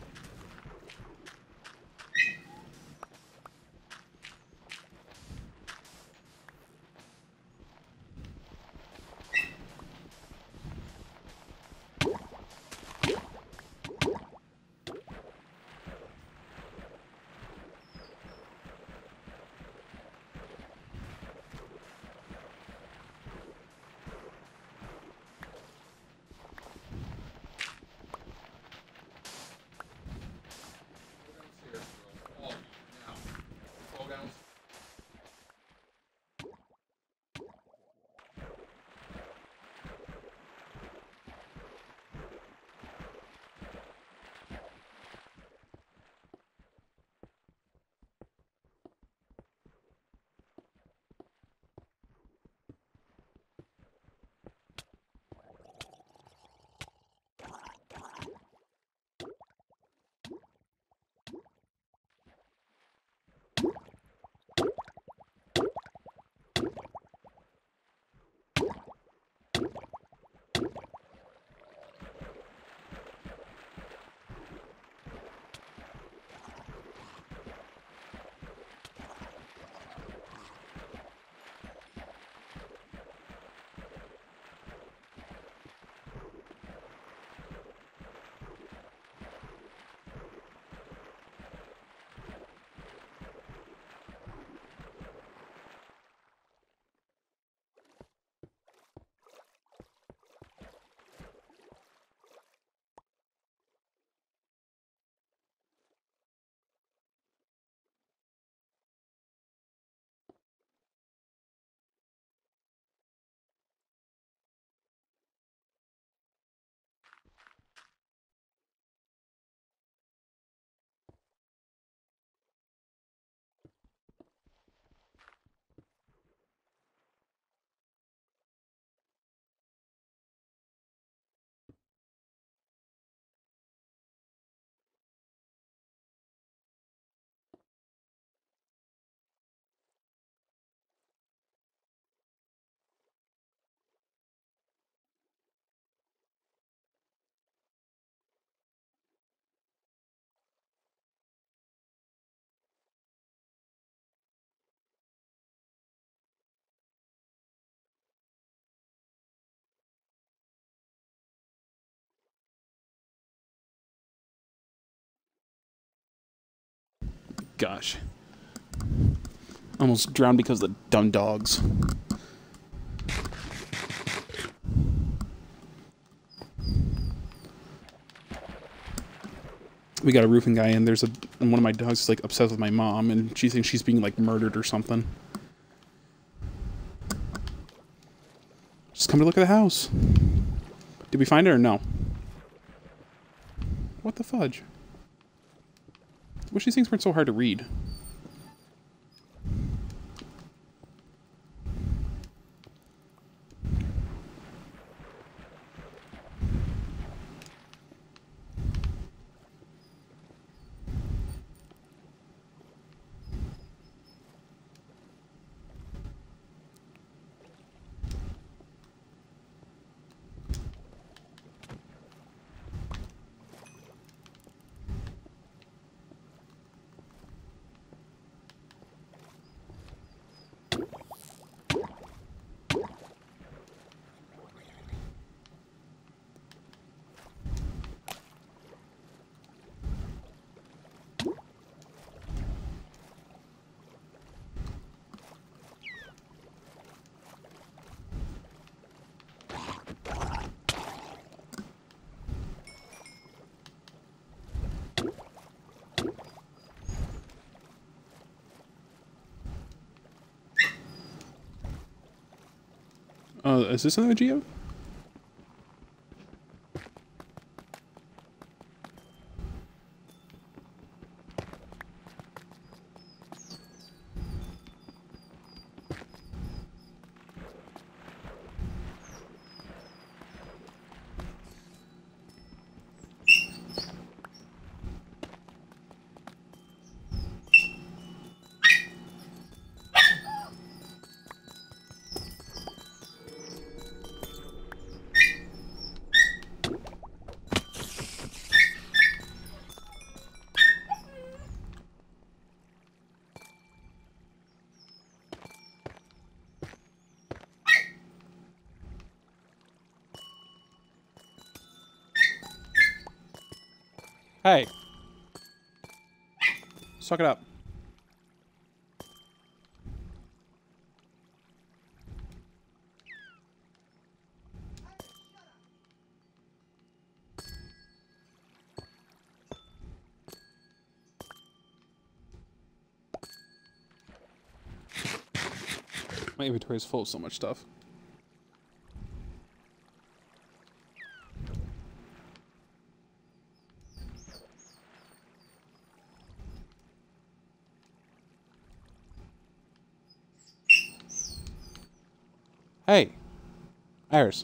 Gosh. Almost drowned because of the dumb dogs. We got a roofing guy in. There's and one of my dogs is like obsessed with my mom, and she thinks she's being like murdered or something. Just come to look at the house. Did we find it or no? What the fudge? I wish these things weren't so hard to read. Oh, is this another geo? Hey. Suck it up. My inventory is full of so much stuff. Hey, Iris.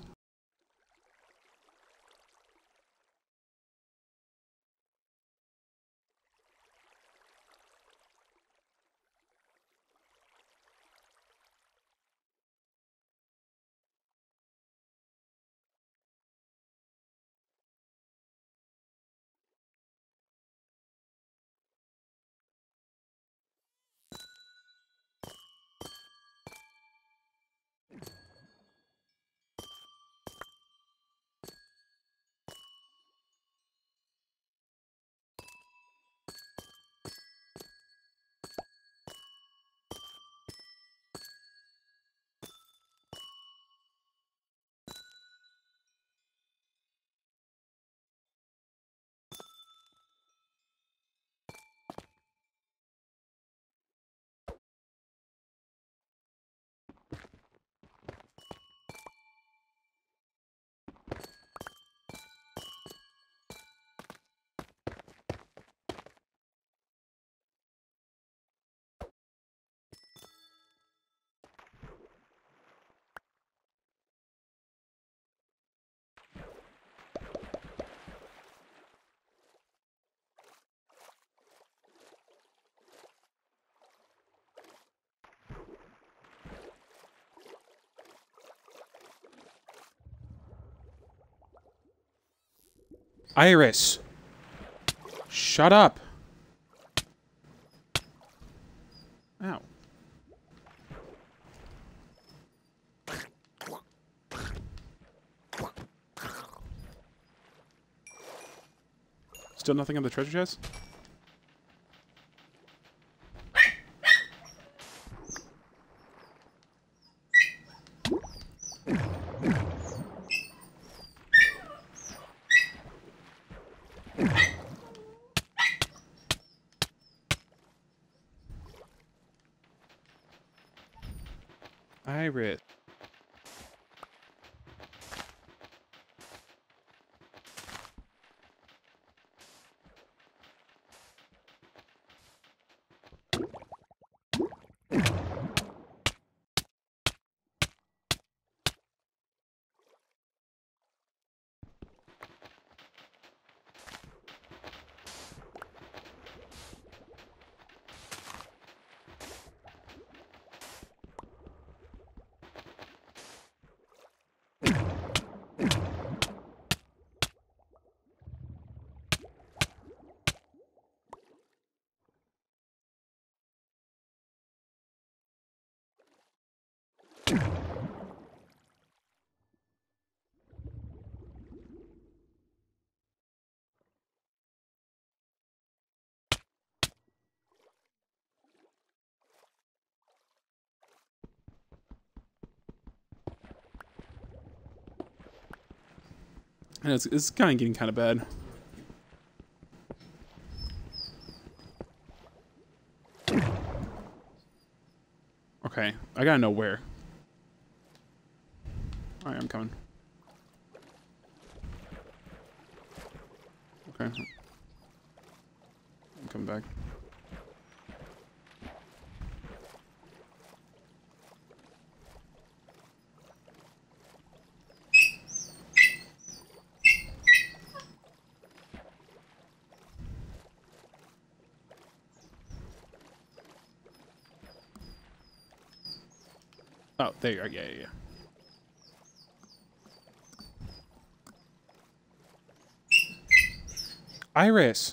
Iris. Shut up. Ow. Still nothing on the treasure chest? Iris. And it's kind of getting kind of bad. Okay, I gotta know where. Alright, I'm coming. Okay. I'm coming back. Oh, there you are. Yeah, yeah, yeah. Iris!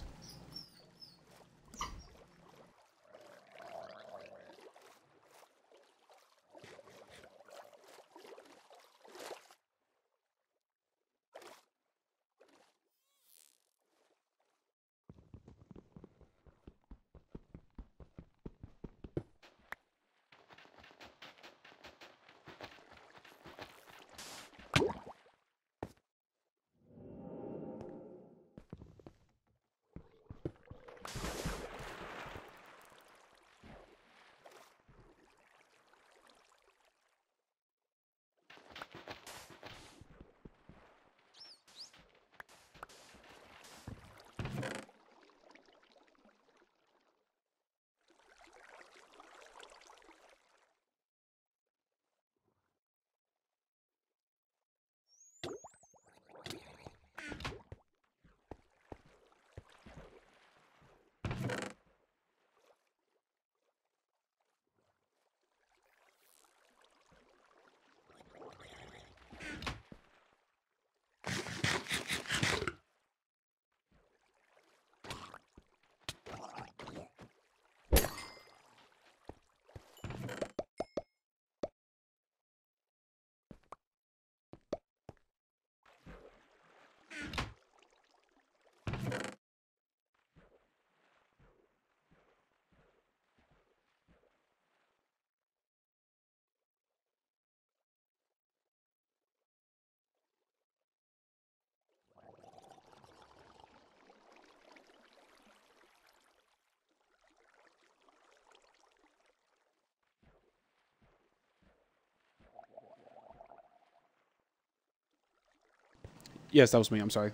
Yes, that was me. I'm sorry.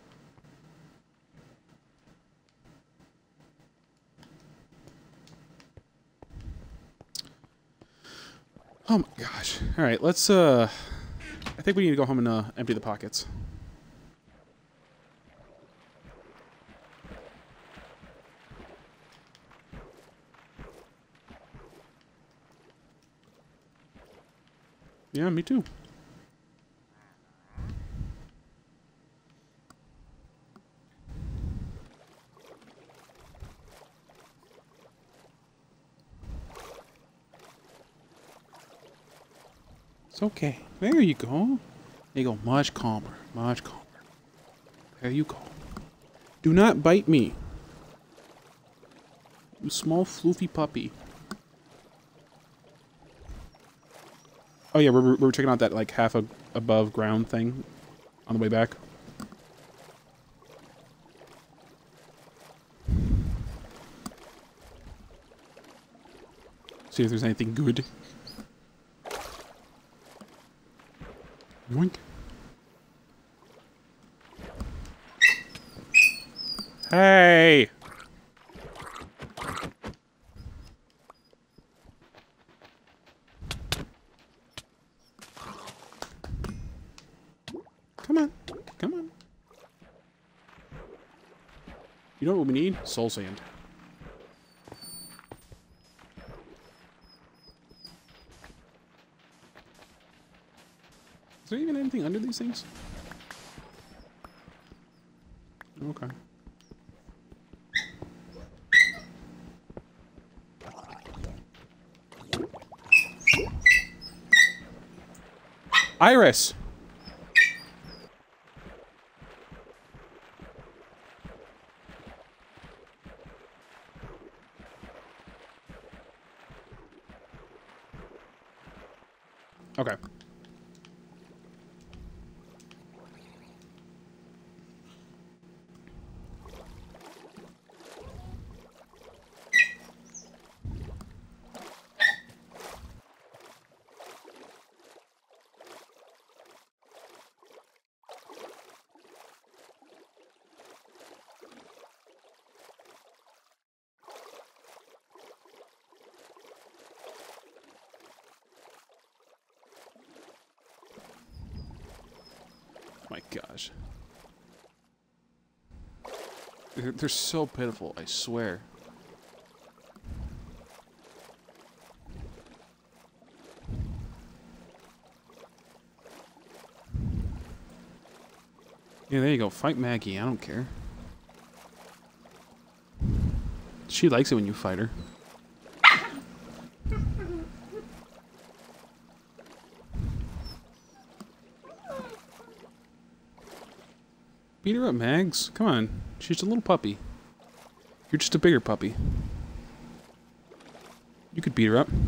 Oh my gosh. Alright, let's, I think we need to go home and, empty the pockets. Yeah, me too. It's okay. There you go. There you go. Much calmer. Much calmer. There you go. Do not bite me. You small, floofy puppy. Oh yeah, we're checking out that like half above ground thing on the way back. See if there's anything good. Yoink. Hey! Come on. Come on. You know what we need? Soul sand. Is there even anything under these things? Okay. Iris! Okay. my gosh. They're so pitiful, I swear. Yeah, there you go. Fight Maggie. I don't care. She likes it when you fight her. Beat her up, Mags. Come on. She's a little puppy. You're just a bigger puppy. You could beat her up.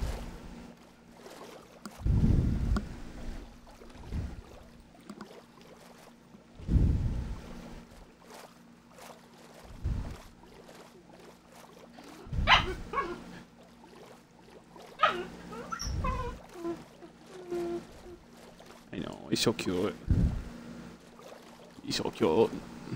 I know, he's so cute. He's so cute.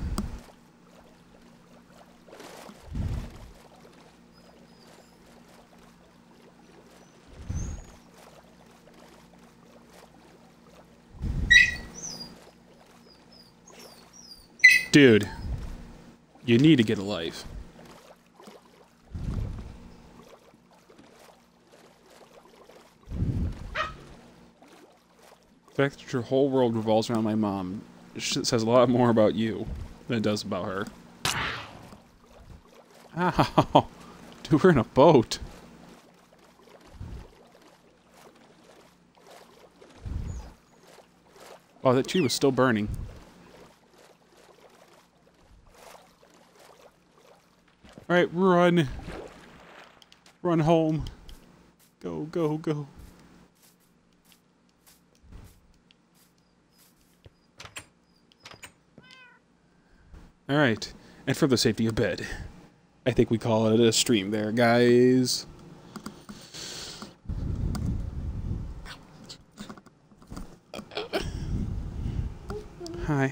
Dude, you need to get a life. The fact that your whole world revolves around my mom says a lot more about you than it does about her. Ow! Dude, we're in a boat. Oh, that tree was still burning. Alright, run. Run home. Go, go, go. Alright, and for the safety of bed, I think we call it a stream there, guys. Hi.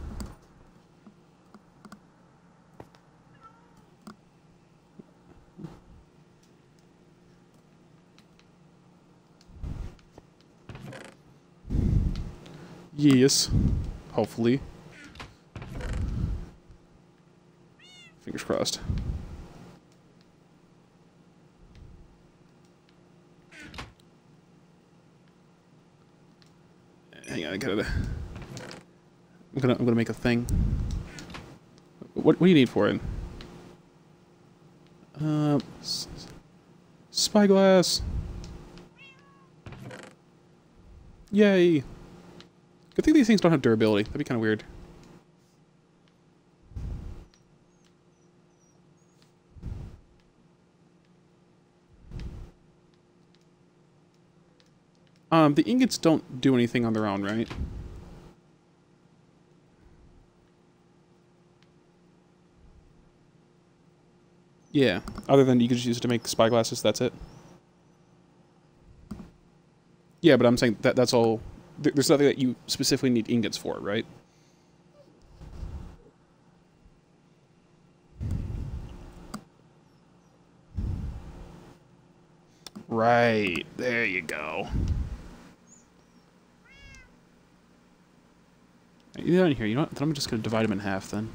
Yes, hopefully. Fingers crossed. Hang on, I gotta. I'm gonna make a thing. What do you need for it? Spyglass. Yay. Good thing these things don't have durability. That'd be kind of weird. The ingots don't do anything on their own, right? Yeah. Other than you could just use it to make spyglasses, that's it? Yeah, but I'm saying that's all... There's nothing that you specifically need ingots for, right? Right. There you go. Down here, you know what? Then I'm just going to divide them in half, then.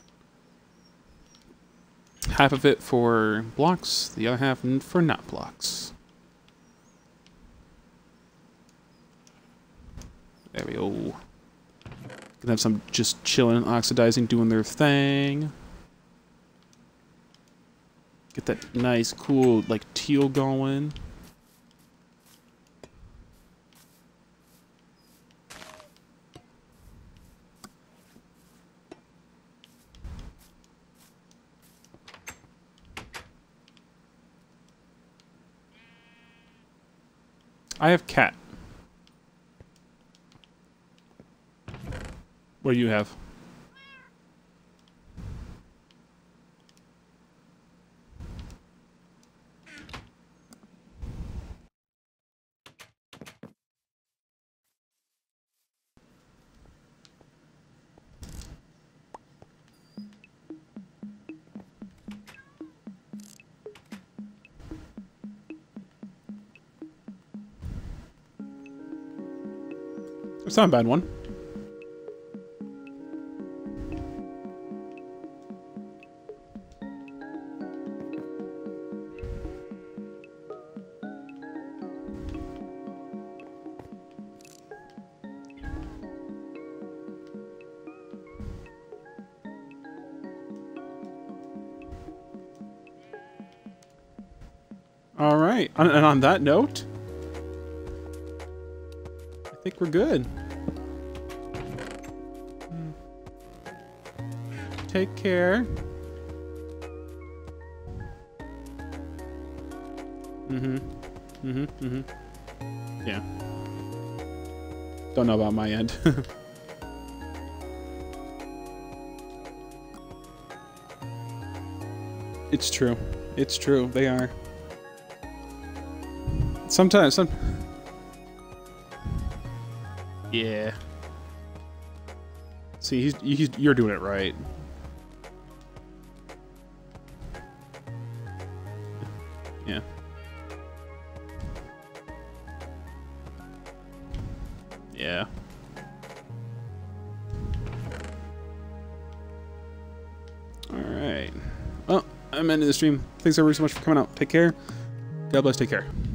Half of it for blocks, the other half for not blocks. There we go. Gonna have some just chilling and oxidizing, doing their thing. Get that nice, cool, like, teal going. I have cat. What do you have? It's not a bad one. All right. And on that note, I think we're good. Take care. Yeah. Don't know about my end. It's true. It's true. They are. Sometimes, yeah. See, you're doing it right. Yeah. Yeah. Alright. Well, I'm ending the stream. Thanks everybody so much for coming out. Take care. God bless. Take care.